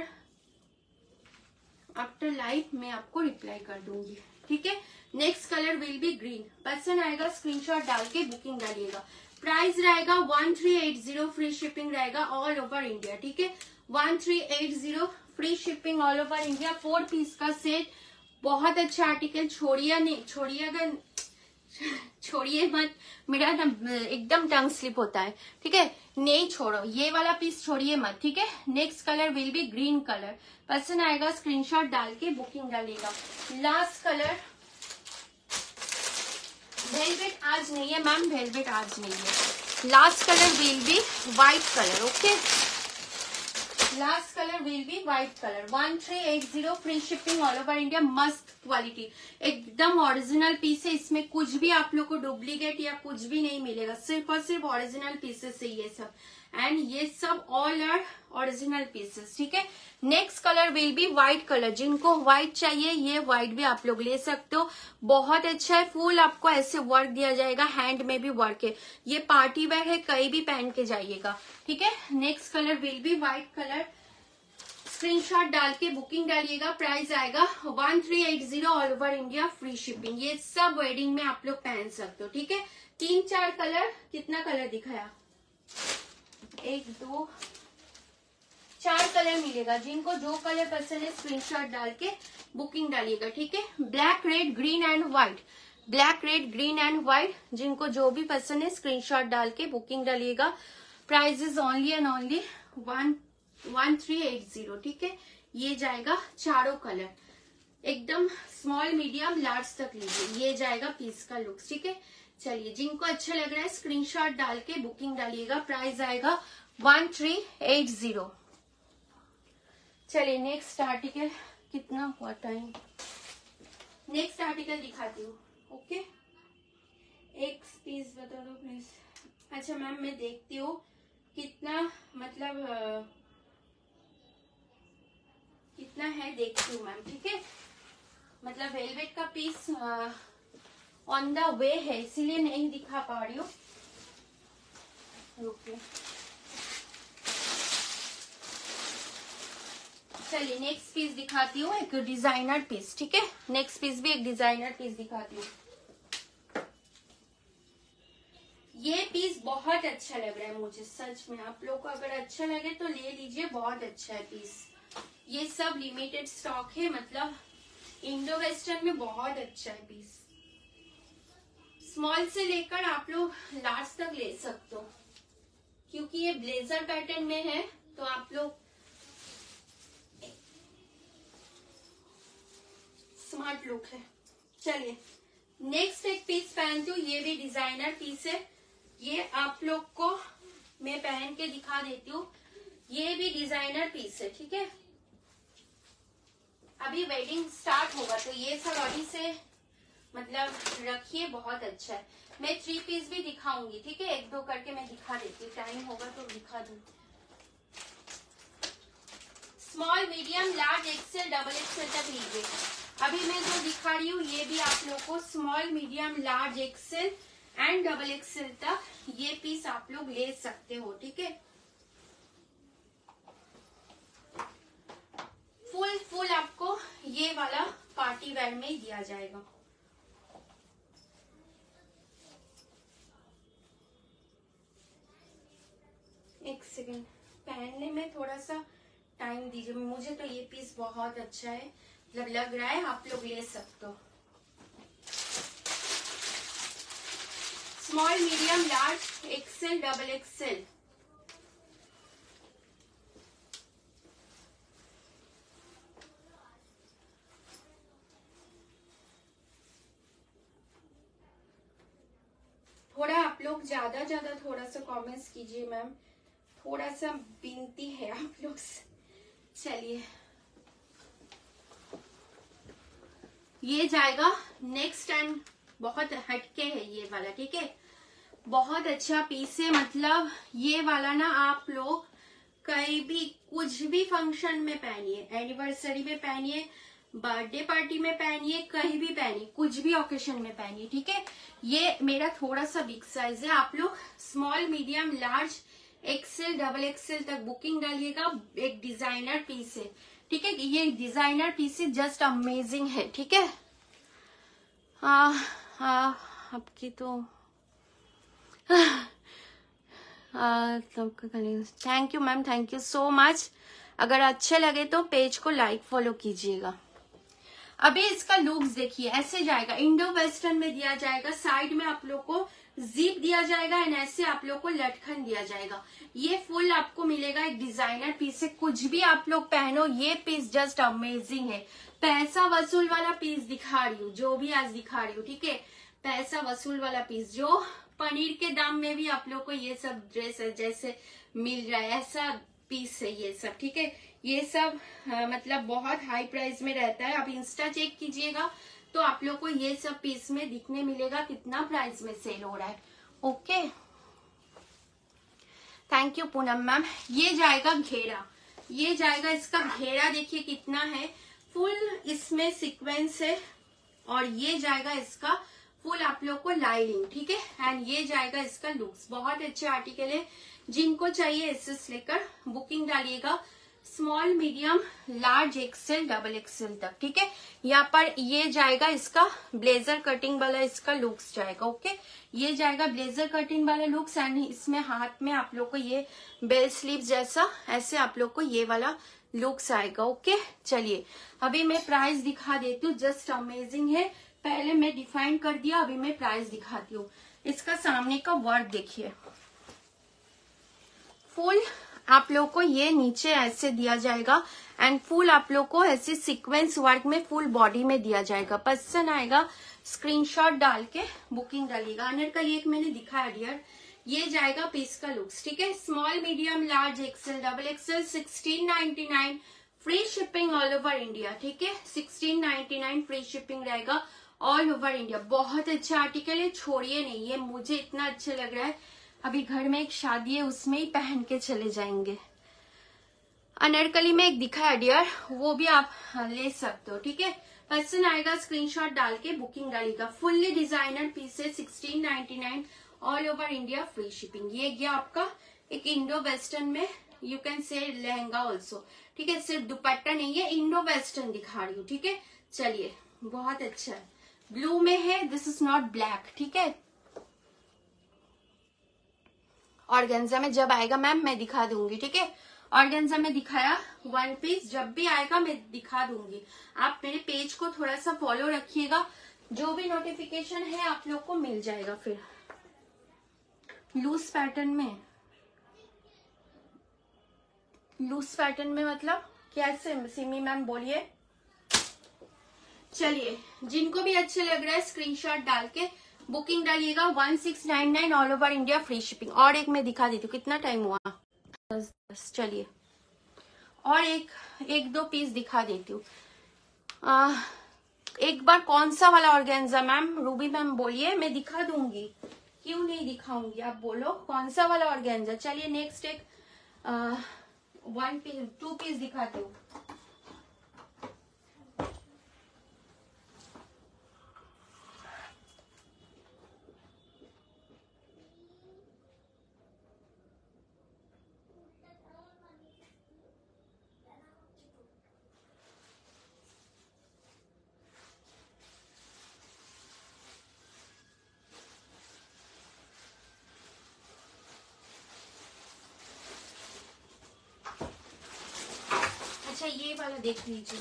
आफ्टर लाइव मैं आपको रिप्लाई कर दूंगी, ठीक है। Next colour will be green. पसंद आएगा स्क्रीनशॉट डाल के बुकिंग डालिएगा। प्राइस रहेगा 1380, फ्री शिपिंग रहेगा ऑल ओवर इंडिया, ठीक है। 1380 free shipping all over India. 4 piece का सेट, बहुत अच्छा आर्टिकल, छोड़िए मत, मेरा ना एकदम टंग स्लिप होता है, ठीक है। नहीं छोड़ो, ये वाला पीस छोड़िए मत, ठीक है। Next colour will be green colour. पसंद आएगा स्क्रीनशॉट डाल के बुकिंग डालिएगा। लास्ट कलर वेलवेट आज नहीं है मैम, वेलवेट आज नहीं है। Last colour will be white colour, okay. Last colour will be white colour 1380 free shipping all over India. मस्त क्वालिटी, एकदम ओरिजिनल पीस है, इसमें कुछ भी आप लोग को डुप्लीकेट या कुछ भी नहीं मिलेगा, सिर्फ और सिर्फ ओरिजिनल पीसेस है ये सब, एंड ये सब ऑल आर ओरिजिनल पीसेस, ठीक है। Next colour will be white colour, जिनको व्हाइट चाहिए ये व्हाइट भी आप लोग ले सकते हो। बहुत अच्छा है, फुल आपको ऐसे वर्क दिया जाएगा, हैंड में भी वर्क है, ये पार्टी वेयर है, कहीं भी पहन के जाइएगा, ठीक है। Next colour will be white colour, screenshot डाल के बुकिंग डालिएगा। प्राइस आएगा 1380 all over India, free shipping. ये सब वेडिंग में आप लोग पहन सकते हो, ठीक है। 3-4 कलर, कितना कलर दिखाया, 1 2 4 कलर मिलेगा, जिनको जो कलर पसंद है स्क्रीनशॉट डाल के बुकिंग डालिएगा, ठीक है। Black red green and white, black red green and white, जिनको जो भी पसंद है स्क्रीनशॉट डाल के बुकिंग डालिएगा। Price is only and only 1380, ठीक है। ये जाएगा चारों कलर, एकदम स्मॉल मीडियम लार्ज तक लीजिए, ये जाएगा पीस का लुक, ठीक है। चलिए, जिनको अच्छा लग रहा है स्क्रीनशॉट डाल के बुकिंग डालिएगा। प्राइस आएगा 1380। चलिए नेक्स्ट आर्टिकल, कितना हुआ टाइम, नेक्स्ट आर्टिकल दिखाती हूँ, ओके। एक पीस बता दो प्लीज। अच्छा मैम, मैं देखती हूँ कितना, मतलब कितना है, देखती हूँ मैम, ठीक है। मतलब वेलवेट का पीस ऑन द वे है, इसीलिए नहीं दिखा पा रही हूँ, रुकिए। चलिए नेक्स्ट पीस दिखाती हूँ, एक डिजाइनर पीस, ठीक है। नेक्स्ट पीस भी एक डिजाइनर पीस दिखाती हूँ। ये पीस बहुत अच्छा लग रहा है मुझे, सच में। आप लोग को अगर अच्छा लगे तो ले लीजिए, बहुत अच्छा है पीस। ये सब लिमिटेड स्टॉक है, मतलब इंडो वेस्टर्न में बहुत अच्छा है पीस। स्मॉल से लेकर आप लोग लार्ज तक ले सकते हो, क्योंकि ये ब्लेजर पैटर्न में है, तो आप लोग स्मार्ट लुक है। चलिए नेक्स्ट एक पीस पहनती हूँ, ये भी डिजाइनर पीस है, ये आप लोग को मैं पहन के दिखा देती हूँ। ये भी डिजाइनर पीस है, ठीक है। अभी वेडिंग स्टार्ट होगा तो ये सब अभी से मतलब रखिए, बहुत अच्छा है। मैं 3 पीस भी दिखाऊंगी, ठीक है, 1-2 करके मैं दिखा देती हूँ, टाइम होगा तो दिखा दूँ। Small medium large XL double XL तक लीजिए। अभी मैं जो दिखा रही हूँ ये भी आप लोग को small medium large XL and double XL तक ये पीस आप लोग ले सकते हो, ठीक है। फुल आपको ये वाला पार्टी वेयर में ही दिया जाएगा। एक सेकेंड, पहनने में थोड़ा सा टाइम दीजिए मुझे, तो ये पीस बहुत अच्छा है, मतलब लग रहा है, आप लोग ले सकते हो। Small medium large XL double XL, थोड़ा आप लोग ज्यादा थोड़ा सा कमेंट्स कीजिए मैम, थोड़ा सा विनती है आप लोग से। चलिए ये जाएगा नेक्स्ट, एंड बहुत हटके है ये वाला, ठीक है। बहुत अच्छा पीस है, मतलब ये वाला ना आप लोग कहीं भी कुछ भी फंक्शन में पहनिए, एनिवर्सरी में पहनिए, बर्थडे पार्टी में पहनिए, कहीं भी पहनिए, कुछ भी ओकेशन में पहनिए, ठीक है। ये मेरा थोड़ा सा बिग साइज है, आप लोग small medium large XL double XL तक बुकिंग डालिएगा। एक डिजाइनर पीस है, ठीक है, ये डिजाइनर पीस है, जस्ट अमेजिंग है, ठीक है। आपकी तो thank you ma'am, thank you so much. अगर अच्छे लगे तो पेज को लाइक फॉलो कीजिएगा। अभी इसका लुक्स देखिए, ऐसे जाएगा, इंडो वेस्टर्न में दिया जाएगा, साइड में आप लोग को जीप दिया जाएगा, एंड ऐसे आप लोग को लटकन दिया जाएगा। ये फुल आपको मिलेगा, एक डिजाइनर पीस है, कुछ भी आप लोग पहनो, ये पीस जस्ट अमेजिंग है। पैसा वसूल वाला पीस दिखा रही हूँ, जो भी आज दिखा रही हूँ, ठीक है, पैसा वसूल वाला पीस, जो पनीर के दाम में भी आप लोग को ये सब ड्रेस जैसे मिल रहा है, ऐसा पीस है ये सब, ठीक है। ये सब मतलब बहुत हाई प्राइस में रहता है। आप इंस्टा चेक कीजिएगा तो आप लोग को ये सब पीस में दिखने मिलेगा कितना प्राइस में सेल हो रहा है। Okay, thank you Poonam ma'am. ये जाएगा घेरा, ये जाएगा इसका घेरा, देखिए कितना है, फुल इसमें सीक्वेंस है। और ये जाएगा इसका फुल आप लोग को लाइनिंग, ठीक है। एंड ये जाएगा इसका लुक्स। बहुत अच्छे आर्टिकल है, जिनको चाहिए एसएस लेकर बुकिंग डालिएगा। Small, medium, large, XL, double XL तक, ठीक है। यहाँ पर ये जाएगा इसका ब्लेजर कटिंग वाला इसका लुक्स जाएगा। ओके, ये जाएगा ब्लेजर कटिंग वाला लुक्स। एंड इसमें हाथ में आप लोग को ये बेल स्लीव जैसा ऐसे आप लोग को ये वाला लुक्स आएगा। ओके, चलिए अभी मैं प्राइस दिखा देती हूँ। जस्ट अमेजिंग है। पहले मैं डिफाइन कर दिया, अभी मैं प्राइस दिखाती हूँ। इसका सामने का वर्क देखिए, फुल आप लोग को ये नीचे ऐसे दिया जाएगा एंड फुल आप लोग को ऐसे सीक्वेंस वर्क में फुल बॉडी में दिया जाएगा। पसंद आएगा स्क्रीनशॉट डाल के बुकिंग डालिएगा। अनारकली एक मैंने दिखाया डियर, ये जाएगा पीस का लुक्स, ठीक है। Small, medium, large, XL, double XL, 1699 free shipping all over India, ठीक है। 1699 फ्री शिपिंग रहेगा ऑल ओवर इंडिया। बहुत अच्छा आर्टिकल है, छोड़िए नहीं, ये मुझे इतना अच्छा लग रहा है। अभी घर में एक शादी है, उसमें ही पहन के चले जाएंगे। अनारकली में एक दिखा है डियर, वो भी आप ले सकते हो, ठीक है। पसंद आएगा स्क्रीनशॉट डाल के बुकिंग डालिएगा। फुल्ली डिजाइनर पीस है, 1699 all over India free shipping. ये गया आपका एक इंडो वेस्टर्न में, you can say lehenga also, ठीक है। सिर्फ दुपट्टा नहीं है, इंडो वेस्टर्न दिखा रही हूँ, ठीक है। चलिए बहुत अच्छा है, ब्लू में है, दिस इज नॉट ब्लैक, ठीक है। ऑर्गेन्जा में जब आएगा मैम मैं दिखा दूंगी, ठीक है। ऑर्गेन्जा में दिखाया वन पीस, जब भी आएगा मैं दिखा दूंगी। आप मेरे पेज को थोड़ा सा फॉलो रखिएगा, जो भी नोटिफिकेशन है आप लोग को मिल जाएगा। फिर लूज पैटर्न में, लूज पैटर्न में मतलब कैसे सिमी मैम बोलिए। चलिए जिनको भी अच्छे लग रहा है स्क्रीनशॉट डाल के बुकिंग डालिएगा। 1699 all over India free shipping. और एक मैं दिखा देती हूँ, कितना टाइम हुआ, 10। चलिए और एक दो पीस दिखा देती हूँ। एक बार कौन सा वाला ऑर्गेन्जा मैम, रूबी मैम बोलिए, मैं दिखा दूंगी, क्यों नहीं दिखाऊंगी, आप बोलो कौन सा वाला ऑर्गेन्जा। चलिए नेक्स्ट एक 2 पीस दिखाती हूँ। अच्छा ये वाला देख लीजिए,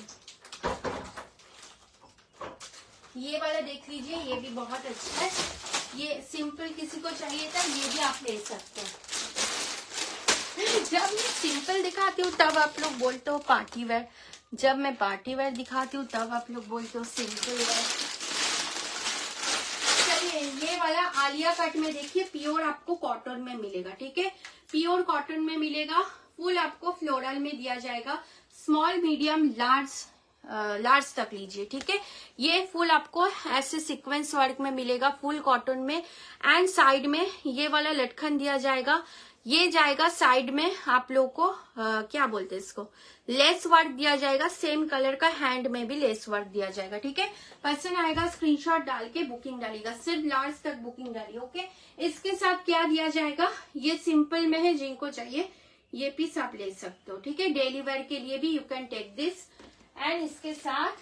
ये वाला देख लीजिए, ये भी बहुत अच्छा है। ये सिंपल किसी को चाहिए था, ये भी आप ले सकते हैं। जब मैं सिंपल दिखाती हूँ तब आप लोग बोलते हो पार्टी वेयर, जब मैं पार्टी वेयर दिखाती हूँ तब आप लोग बोलते हो सिंपल वेयर। चलिए ये वाला आलिया कट में देखिए, प्योर आपको कॉटन में मिलेगा, ठीक है। प्योर कॉटन में मिलेगा, फुल आपको फ्लोरल में दिया जाएगा। स्मॉल, मीडियम, लार्ज तक लीजिए, ठीक है। ये फुल आपको ऐसे सीक्वेंस वर्क में मिलेगा, फुल कॉटन में। एंड साइड में ये वाला लटकन दिया जाएगा। ये जाएगा साइड में आप लोग को क्या बोलते हैं इसको, लेस वर्क दिया जाएगा। सेम कलर का हैंड में भी लेस वर्क दिया जाएगा, ठीक है। पसंद आएगा स्क्रीनशॉट डाल के बुकिंग डालिएगा। सिर्फ लार्ज तक बुकिंग डालिए, ओके। इसके साथ क्या दिया जाएगा, ये सिंपल में है, जिनको चाहिए ये पीस आप ले सकते हो, ठीक है। डेली वेयर के लिए भी you can take this. And इसके साथ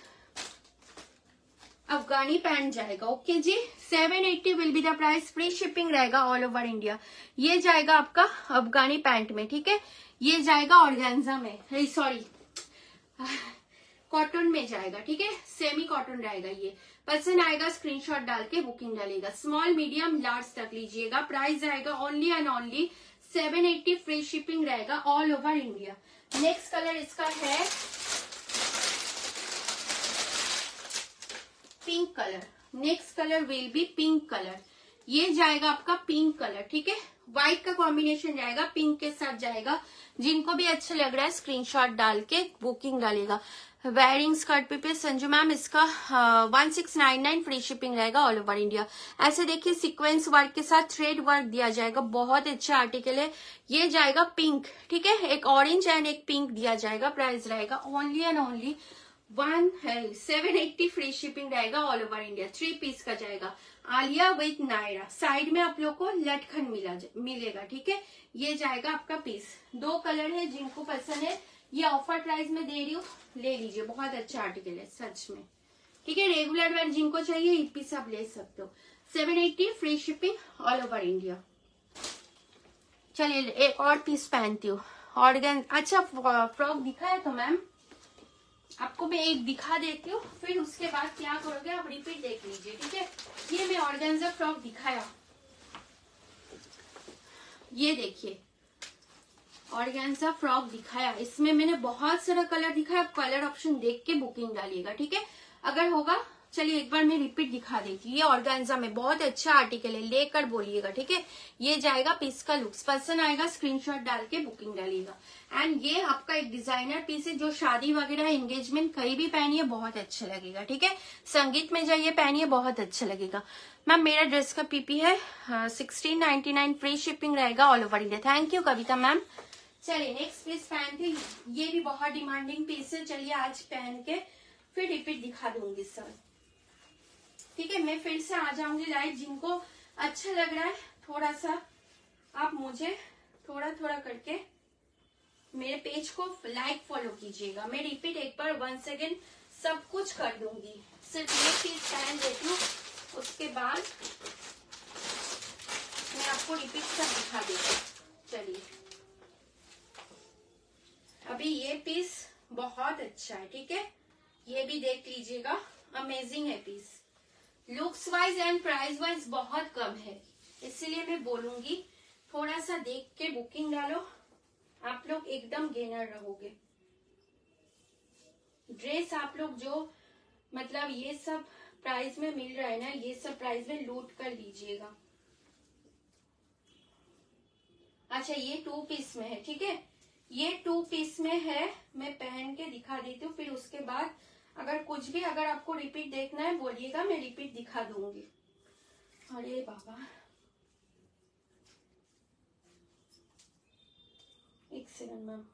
अफगानी पैंट जाएगा, ओके जी। 780 will be the price, free shipping रहेगा ऑल ओवर इंडिया। ये जाएगा आपका अफगानी पैंट में, ठीक है। ये जाएगा ऑर्गेन्जा में, सॉरी कॉटन में जाएगा, ठीक है। सेमी कॉटन रहेगा ये। पसंद आएगा स्क्रीनशॉट डाल के बुकिंग डालेगा। स्मॉल, मीडियम, लार्ज तक लीजिएगा। प्राइस आएगा only and only 780, free shipping रहेगा all over India. Next colour इसका है pink colour. Next colour will be pink colour. ये जाएगा आपका पिंक कलर, ठीक है। व्हाइट का कॉम्बिनेशन जाएगा, पिंक के साथ जाएगा। जिनको भी अच्छा लग रहा है स्क्रीनशॉट डाल के बुकिंग डालेगा। वेयरिंग स्कर्ट पे संजू मैम इसका 1699 फ्री शिपिंग रहेगा ऑल ओवर इंडिया। ऐसे देखिए सीक्वेंस वर्क के साथ थ्रेड वर्क दिया जाएगा, बहुत अच्छा आर्टिकल है। ये जाएगा पिंक, ठीक है, एक ऑरेंज एंड एक पिंक दिया जाएगा। प्राइस रहेगा only and only 780 free shipping रहेगा ऑल ओवर इंडिया। 3 पीस का जाएगा, आलिया विथ नायरा। साइड में आप लोग को लटकन मिलेगा, ठीक है। ये जाएगा आपका पीस। 2 कलर है, जिनको पसंद है ये ऑफर प्राइस में दे रही हूँ, ले लीजिए। बहुत अच्छा आर्टिकल है सच में, ठीक है। रेगुलर वेयर जिनको चाहिए ये पीस आप ले सकते हो। 780 free shipping all over India. चलिए एक और पीस पहनती हूँ। ऑर्गन अच्छा फ्रॉक दिखा है तो मैम आपको मैं एक दिखा देती हूँ, फिर उसके बाद क्या करोगे आप रिपीट देख लीजिए, ठीक है। ये मैं ऑर्गेन्जा फ्रॉक दिखाया, ये देखिए ऑर्गेन्जा फ्रॉक दिखाया। इसमें मैंने बहुत सारा कलर दिखाया, आप कलर ऑप्शन देख के बुकिंग डालिएगा, ठीक है। अगर होगा चलिए एक बार मैं रिपीट दिखा देती हूँ। ये ऑर्गेन्जा में बहुत अच्छा आर्टिकल है, लेकर बोलिएगा, ठीक है। ये जाएगा पीस का लुक्स, पसंद आएगा स्क्रीनशॉट डाल के बुकिंग डालिएगा। एंड ये आपका एक डिजाइनर पीस है, जो शादी वगैरह एंगेजमेंट कहीं भी पहनिए बहुत अच्छा लगेगा, ठीक है। संगीत में जाइए पहनिए बहुत अच्छा लगेगा। मैम मेरा ड्रेस का पीपी है 1699 फ्री शिपिंग रहेगा all over India. Thank you Kavita ma'am. चलिए नेक्स्ट पीस पहनते हैं, ये भी बहुत डिमांडिंग पीस है। चलिए आज पहन के फिर रिपीट दिखा दूंगी सर, ठीक है। मैं फिर से आ जाऊंगी लाइव। जिनको अच्छा लग रहा है थोड़ा सा आप मुझे थोड़ा थोड़ा करके मेरे पेज को लाइक फॉलो कीजिएगा। मैं रिपीट एक बार 1 सेकेंड सब कुछ कर दूंगी, सिर्फ ये पीस पहन देती हूँ, उसके बाद मैं आपको रिपीट सब दिखा देती हूँ। चलिए अभी ये पीस बहुत अच्छा है, ठीक है, ये भी देख लीजिएगा। अमेजिंग है piece, looks wise and price wise बहुत कम है, इसलिए मैं बोलूंगी थोड़ा सा देख के बुकिंग डालो, आप लोग एकदम गेनर रहोगे। ड्रेस आप लोग जो मतलब ये सब प्राइस में मिल रहा है ना, ये सब प्राइस में लूट कर लीजिएगा। अच्छा ये 2 पीस में है, ठीक है, ये 2 पीस में है। मैं पहन के दिखा देती हूँ, फिर उसके बाद अगर कुछ भी अगर आपको रिपीट देखना है बोलिएगा, मैं रिपीट दिखा दूंगी। अरे बाबा एक सेकंड मैम,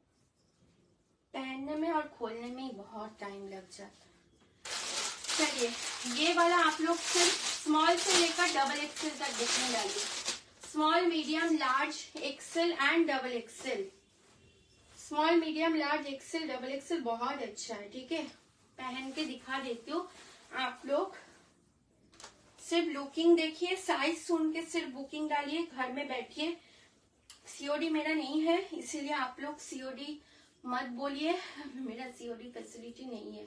पहनने में और खोलने में ही बहुत टाइम लग जाता। चलिए ये वाला आप लोग सिर्फ स्मॉल से लेकर डबल एक्सेल तक देखने डालिए। Small medium large XL and double XL. Small medium large XL double XL बहुत अच्छा है, ठीक है। पहन के दिखा देती हूँ, आप लोग सिर्फ लुकिंग देखिए, साइज सुन के सिर्फ बुकिंग डालिए, घर में बैठिए। सीओडी मेरा नहीं है, इसीलिए आप लोग सीओडी मत बोलिए, मेरा सीओडी फैसिलिटी नहीं है।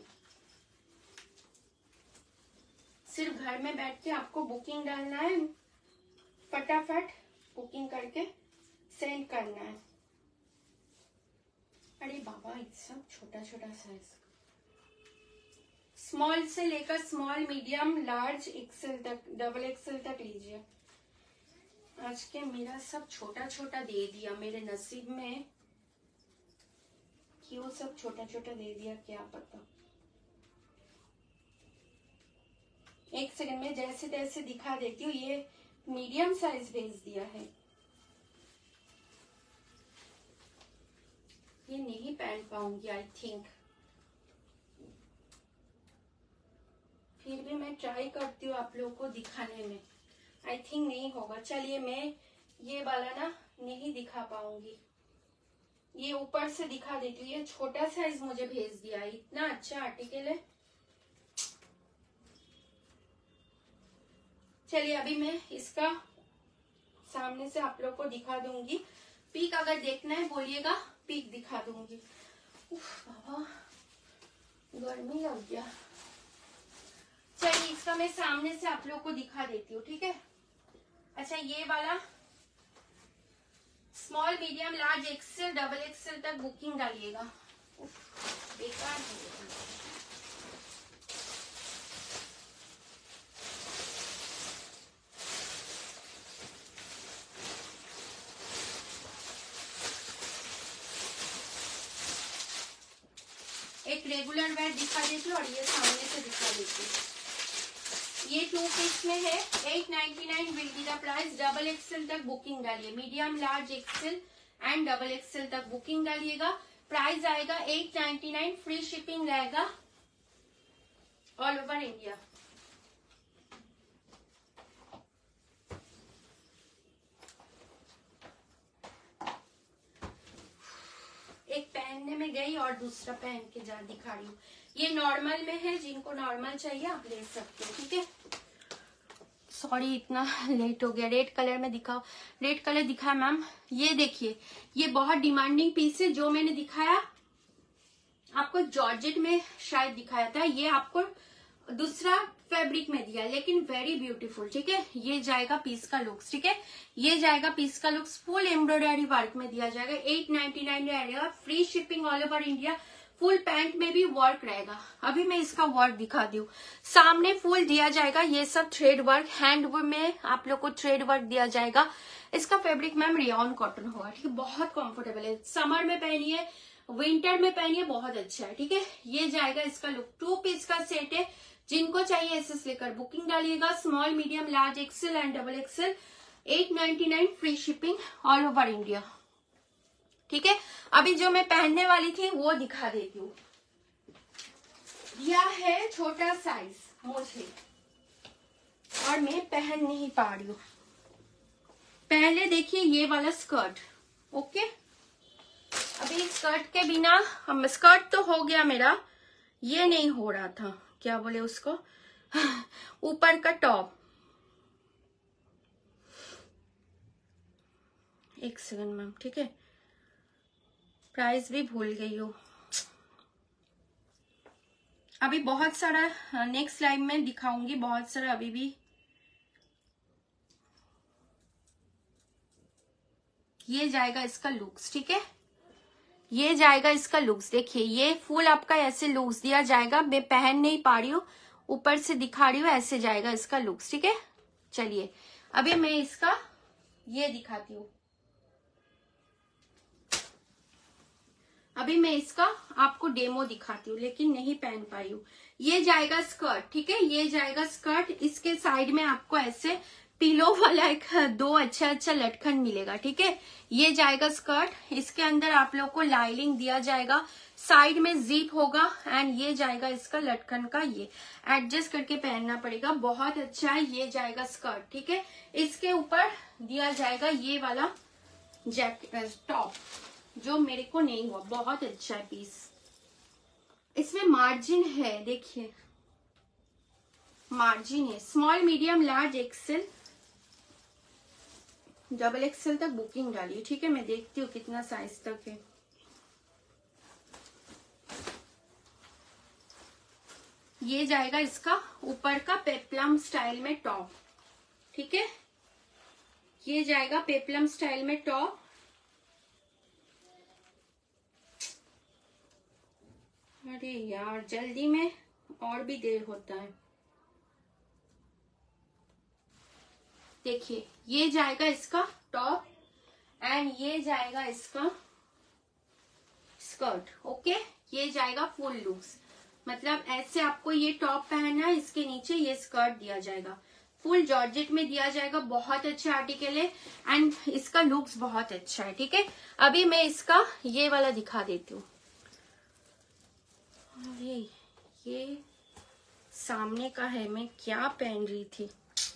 सिर्फ घर में बैठ के आपको बुकिंग डालना है, फटाफट बुकिंग करके सेंड करना है। अरे बाबा सब छोटा छोटा साइज, स्मॉल से लेकर स्मॉल मीडियम लार्ज एक्सेल तक डबल एक्सेल तक लीजिए। आज के मेरा सब छोटा छोटा दे दिया, मेरे नसीब में क्यों सब छोटा छोटा दे दिया क्या पता। एक सेकंड में जैसे तैसे दिखा देती हूँ। ये मीडियम साइज भेज दिया है, ये नहीं पहन पाऊंगी आई थिंक, फिर भी मैं ट्राई करती हूँ आप लोगों को दिखाने में। आई थिंक नहीं होगा। चलिए मैं ये वाला ना नहीं दिखा पाऊंगी, ये ऊपर से दिखा देती हूँ। ये छोटा साइज मुझे भेज दिया है, इतना अच्छा आर्टिकल है। चलिए अभी मैं इसका सामने से आप लोग को दिखा दूंगी। पीक अगर देखना है बोलिएगा, पीक दिखा दूंगी। उफ बाबा गर्मी लग गया। चलिए इसका मैं सामने से आप लोग को दिखा देती हूँ, ठीक है। अच्छा ये वाला small medium large XL double XL तक बुकिंग डालिएगा। बेकार है। एक रेगुलर वेयर दिखा देती हूँ और ये सामने से दिखा देती हूँ। ये 2 पीस में है, 899 will be the price. Double XL तक बुकिंग डालिए, medium large XL and double XL तक बुकिंग डालिएगा। प्राइस आएगा 899, फ्री शिपिंग रहेगा ऑल ओवर इंडिया। एक पहनने में गई और दूसरा पहन के जा दिखा रही हूँ। ये नॉर्मल में है, जिनको नॉर्मल चाहिए आप ले सकते हो, ठीक है। सॉरी इतना लेट हो गया। रेड कलर में दिखाओ, रेड कलर दिखा मैम। ये देखिए, ये बहुत डिमांडिंग पीस है। जो मैंने दिखाया आपको जॉर्जेट में शायद दिखाया था, ये आपको दूसरा फैब्रिक में दिया, लेकिन वेरी ब्यूटीफुल, ठीक है। ये जाएगा पीस का लुक्स, ठीक है। ये जाएगा पीस का लुक्स, फुल एम्ब्रॉयडरी वर्क में दिया जाएगा। 899 में रहेगा, free shipping all over India. Full pant में भी वर्क रहेगा। अभी मैं इसका वर्क दिखा दूं। सामने फुल दिया जाएगा, ये सब थ्रेड वर्क, हैंड में आप लोग को थ्रेड वर्क दिया जाएगा। इसका फैब्रिक मैम रेयॉन कॉटन होगा, ठीक है। बहुत कंफर्टेबल है, समर में पहनिए, विंटर में पहनिए, बहुत अच्छा है, ठीक है। ये जाएगा इसका लुक। 2 पीस का सेट है, जिनको चाहिए ऐसे लेकर बुकिंग डालिएगा। Small, medium, large XL and double XL, 899 free shipping all over India, ठीक है। अभी जो मैं पहनने वाली थी वो दिखा देती हूँ। यह है छोटा साइज मुझे, और मैं पहन नहीं पा रही हूँ। पहले देखिए ये वाला स्कर्ट, ओके। अभी स्कर्ट के बिना, स्कर्ट तो हो गया मेरा, ये नहीं हो रहा था, क्या बोले उसको, ऊपर का टॉप। एक सेकंड मैम, ठीक है। प्राइस भी भूल गई हो। अभी बहुत सारा नेक्स्ट लाइव में दिखाऊंगी, बहुत सारा अभी भी। ये जाएगा इसका लुक्स, ठीक है। ये जाएगा इसका लुक्स। देखिए ये फुल आपका ऐसे लुक्स दिया जाएगा। मैं पहन नहीं पा रही हूँ, ऊपर से दिखा रही हूँ, ऐसे जाएगा इसका लुक्स, ठीक है। चलिए अभी मैं इसका ये दिखाती हूँ। अभी मैं इसका आपको डेमो दिखाती हूँ, लेकिन नहीं पहन पाई हूँ। ये जाएगा स्कर्ट, ठीक है। ये जाएगा स्कर्ट, इसके साइड में आपको ऐसे पिलो वाला एक 2 अच्छा लटकन मिलेगा, ठीक है। ये जाएगा स्कर्ट, इसके अंदर आप लोग को लाइनिंग दिया जाएगा, साइड में जीप होगा, एंड ये जाएगा इसका लटकन का, ये एडजस्ट करके पहनना पड़ेगा, बहुत अच्छा है। ये जाएगा स्कर्ट, ठीक है। इसके ऊपर दिया जाएगा ये वाला जैकेट टॉप, जो मेरे को नहीं हुआ, बहुत अच्छा है पीस। इसमें मार्जिन है, देखिए मार्जिन है। Small, medium, large XL, double XL तक बुकिंग डालिए, ठीक है। मैं देखती हूँ कितना साइज तक है। ये जाएगा इसका ऊपर का पेप्लम स्टाइल में टॉप, ठीक है। ये जाएगा पेप्लम स्टाइल में टॉप। अरे यार जल्दी में और भी देर होता है। देखिए ये जाएगा इसका टॉप, एंड ये जाएगा इसका स्कर्ट, ओके। ये जाएगा फुल लुक्स, मतलब ऐसे आपको ये टॉप पहनना है, इसके नीचे ये स्कर्ट दिया जाएगा, फुल जॉर्जेट में दिया जाएगा। बहुत अच्छा आर्टिकल है, एंड इसका लुक्स बहुत अच्छा है, ठीक है। अभी मैं इसका ये वाला दिखा देती हूँ। अरे ये सामने का है, मैं क्या पहन रही थी।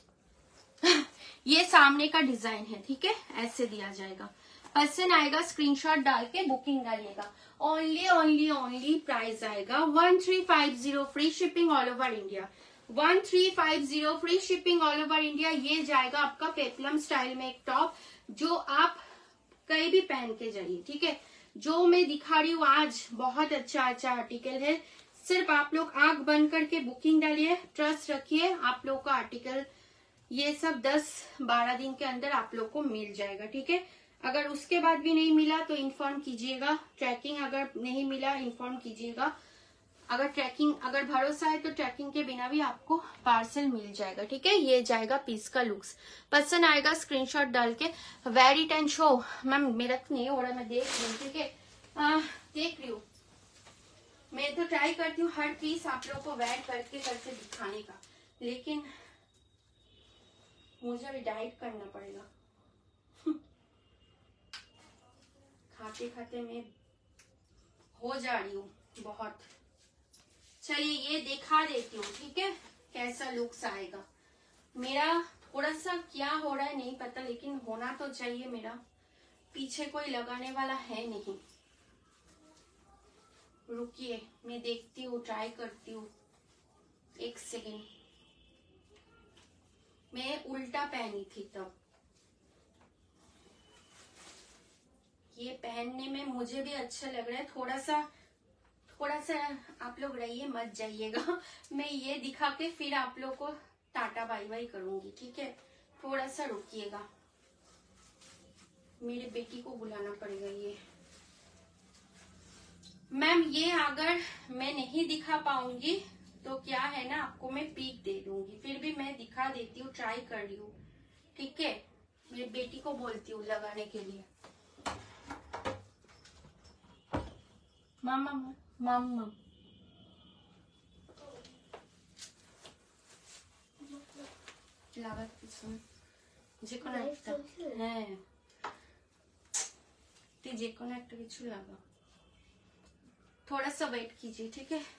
ये सामने का डिजाइन है, ठीक है। ऐसे दिया जाएगा, पसंद आएगा स्क्रीनशॉट डाल के बुकिंग डालिएगा। ओनली प्राइस आएगा 1350, free shipping all over India. 1350 free shipping all over India. ये जाएगा आपका पेप्लम स्टाइल में एक टॉप, जो आप कहीं भी पहन के जाइए, ठीक है। जो मैं दिखा रही हूँ आज बहुत अच्छा आर्टिकल है। सिर्फ आप लोग आंख बंद करके बुकिंग डालिए, ट्रस्ट रखिए, आप लोग का आर्टिकल ये सब 10-12 दिन के अंदर आप लोग को मिल जाएगा, ठीक है। अगर उसके बाद भी नहीं मिला तो इन्फॉर्म कीजिएगा। ट्रैकिंग अगर नहीं मिला इन्फॉर्म कीजिएगा। अगर भरोसा है तो ट्रैकिंग के बिना भी आपको पार्सल मिल जाएगा, ठीक है। ये जाएगा पीस का लुक्स, पसंद आएगा स्क्रीनशॉट डाल के। वेरी टेन शो मैम, मेरा तो नहीं हो रहा, मैं देख रही हूँ, ठीक है। देख रही हूँ, मैं तो ट्राई करती हूँ हर पीस आप लोगों को वेयर करके दिखाने का, लेकिन मुझे भी डाइट करना पड़ेगा। खाते खाते मैं हो जा रही हूँ बहुत। चलिए ये दिखा देती हूँ, ठीक है, कैसा लुक्स आएगा मेरा। थोड़ा सा क्या हो रहा है नहीं पता, लेकिन होना तो चाहिए मेरा। पीछे कोई लगाने वाला है नहीं। रुकिए मैं देखती हूँ, ट्राई करती हूँ, एक सेकेंड। मैं उल्टा पहनी थी तब, ये पहनने में मुझे भी अच्छा लग रहा है। थोड़ा सा आप लोग रहिए, मत जाइएगा। मैं ये दिखा के फिर आप लोग को टाटा बाय बाय करूंगी, ठीक है। थोड़ा सा रुकिएगा, मेरे बेटी को बुलाना पड़ेगा। ये मैम ये अगर मैं नहीं दिखा पाऊंगी तो क्या है ना, आपको मैं पीक दे दूंगी, फिर भी मैं दिखा देती हूँ, ट्राई कर रही हूँ, ठीक है। मेरी बेटी को बोलती हूँ लगाने के लिए। मामा मामा लागत যেকোনো একটা হ্যাঁ তুই যেকোনো একটা কিছু লাগা। थोड़ा सा वेट कीजिए, ठीक है।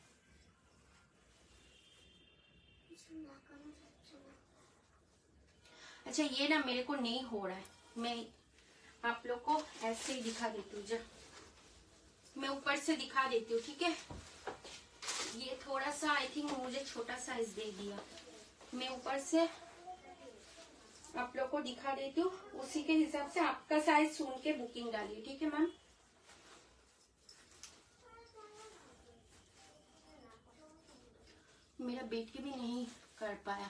अच्छा ये ना मेरे को नहीं हो रहा है, मैं आप लोग को ऐसे ही दिखा देती हूँ। जब मैं ऊपर से दिखा देती हूँ, ठीक है। ये थोड़ा सा आई थिंक मुझे छोटा साइज दे दिया, मैं ऊपर से आप लोग को दिखा देती हूँ, उसी के हिसाब से आपका साइज सुन के बुकिंग डालिए, ठीक है मैम। मेरा बेटी भी नहीं कर पाया।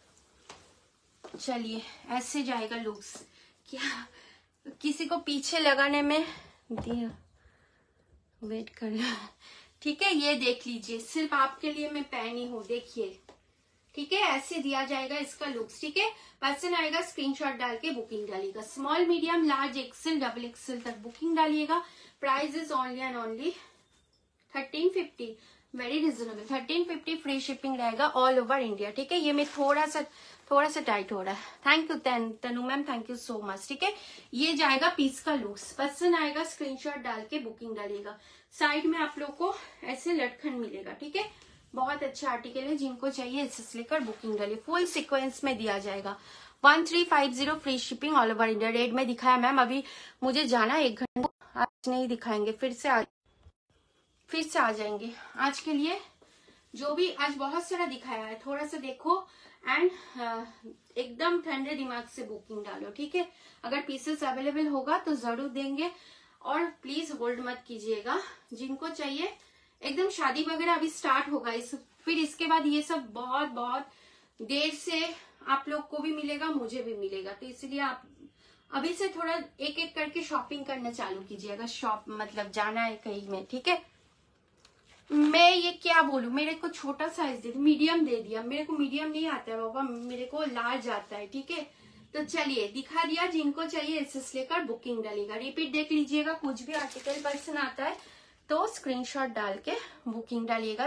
चलिए ऐसे जाएगा लुक्स। क्या किसी को पीछे लगाने में दिया, वेट करना, ठीक है। ये देख लीजिए, सिर्फ आपके लिए मैं पहनी हूँ, देखिए, ठीक है। ऐसे दिया जाएगा इसका लुक्स, ठीक है। पसंद आएगा स्क्रीनशॉट डाल के बुकिंग डालिएगा। Small medium large XL double XL तक बुकिंग डालिएगा। Price is only and only 1350, very reasonable. 1350 free shipping रहेगा ऑल ओवर इंडिया, ठीक है। ये मैं थोड़ा सा टाइट हो रहा है। Thank you Tanu ma'am, thank you so much, ठीक है। ये जाएगा पीस का लुक्स। पसंद आएगा स्क्रीनशॉट डाल के बुकिंग डालिएगा। साइड में आप लोग को ऐसे लटकन मिलेगा, ठीक है। बहुत अच्छा आर्टिकल है, जिनको चाहिए इससे लेकर बुकिंग डालिए। फुल सीक्वेंस में दिया जाएगा। 1350 free shipping all over India. Rate में दिखाया मैम, अभी मुझे जाना 1 घंटा, आज नहीं दिखाएंगे, फिर से आ जाएंगे। आज के लिए जो भी आज बहुत सारा दिखाया है, थोड़ा सा देखो एंड एकदम ठंडे दिमाग से बुकिंग डालो, ठीक है। अगर पीसेस अवेलेबल होगा तो जरूर देंगे, और प्लीज होल्ड मत कीजिएगा। जिनको चाहिए एकदम, शादी वगैरह अभी स्टार्ट होगा, फिर इसके बाद ये सब बहुत देर से आप लोग को भी मिलेगा, मुझे भी मिलेगा। तो इसलिए आप अभी से थोड़ा एक एक करके शॉपिंग करना चालू कीजिएगा। शॉप मतलब जाना है कहीं में, ठीक है। मैं ये क्या बोलूं, मेरे को छोटा साइज दे दिया, मीडियम दे दिया। मेरे को मीडियम नहीं आता है बाबा, मेरे को लार्ज आता है, ठीक है। तो चलिए दिखा दिया। जिनको चाहिए एसएस लेकर बुकिंग डालिएगा। रिपीट देख लीजिएगा। कुछ भी आर्टिकल पसंद आता है तो स्क्रीनशॉट डाल के बुकिंग डालिएगा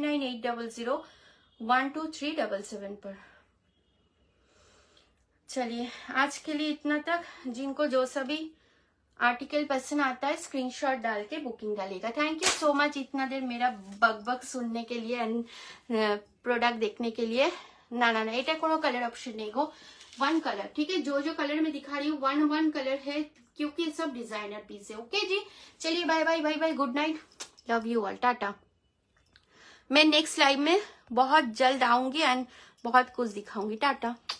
7980012377 पर। चलिए आज के लिए इतना तक। जिनको जो सभी आर्टिकल पसंद आता है स्क्रीनशॉट डाल के बुकिंग डालिएगा। थैंक यू सो मच इतना देर मेरा बक सुनने के लिए एंड प्रोडक्ट देखने के लिए। ना এটা কোনো कलर ऑप्शन नहीं गो, 1 कलर, ठीक है। जो कलर में दिखा रही हूँ 1 कलर है, क्योंकि सब डिजाइनर पीस है। ओके जी, चलिए bye bye bye bye, good night, love you all, टाटा। मैं नेक्स्ट लाइव में बहुत जल्द आऊंगी एंड बहुत कुछ दिखाऊंगी। टाटा।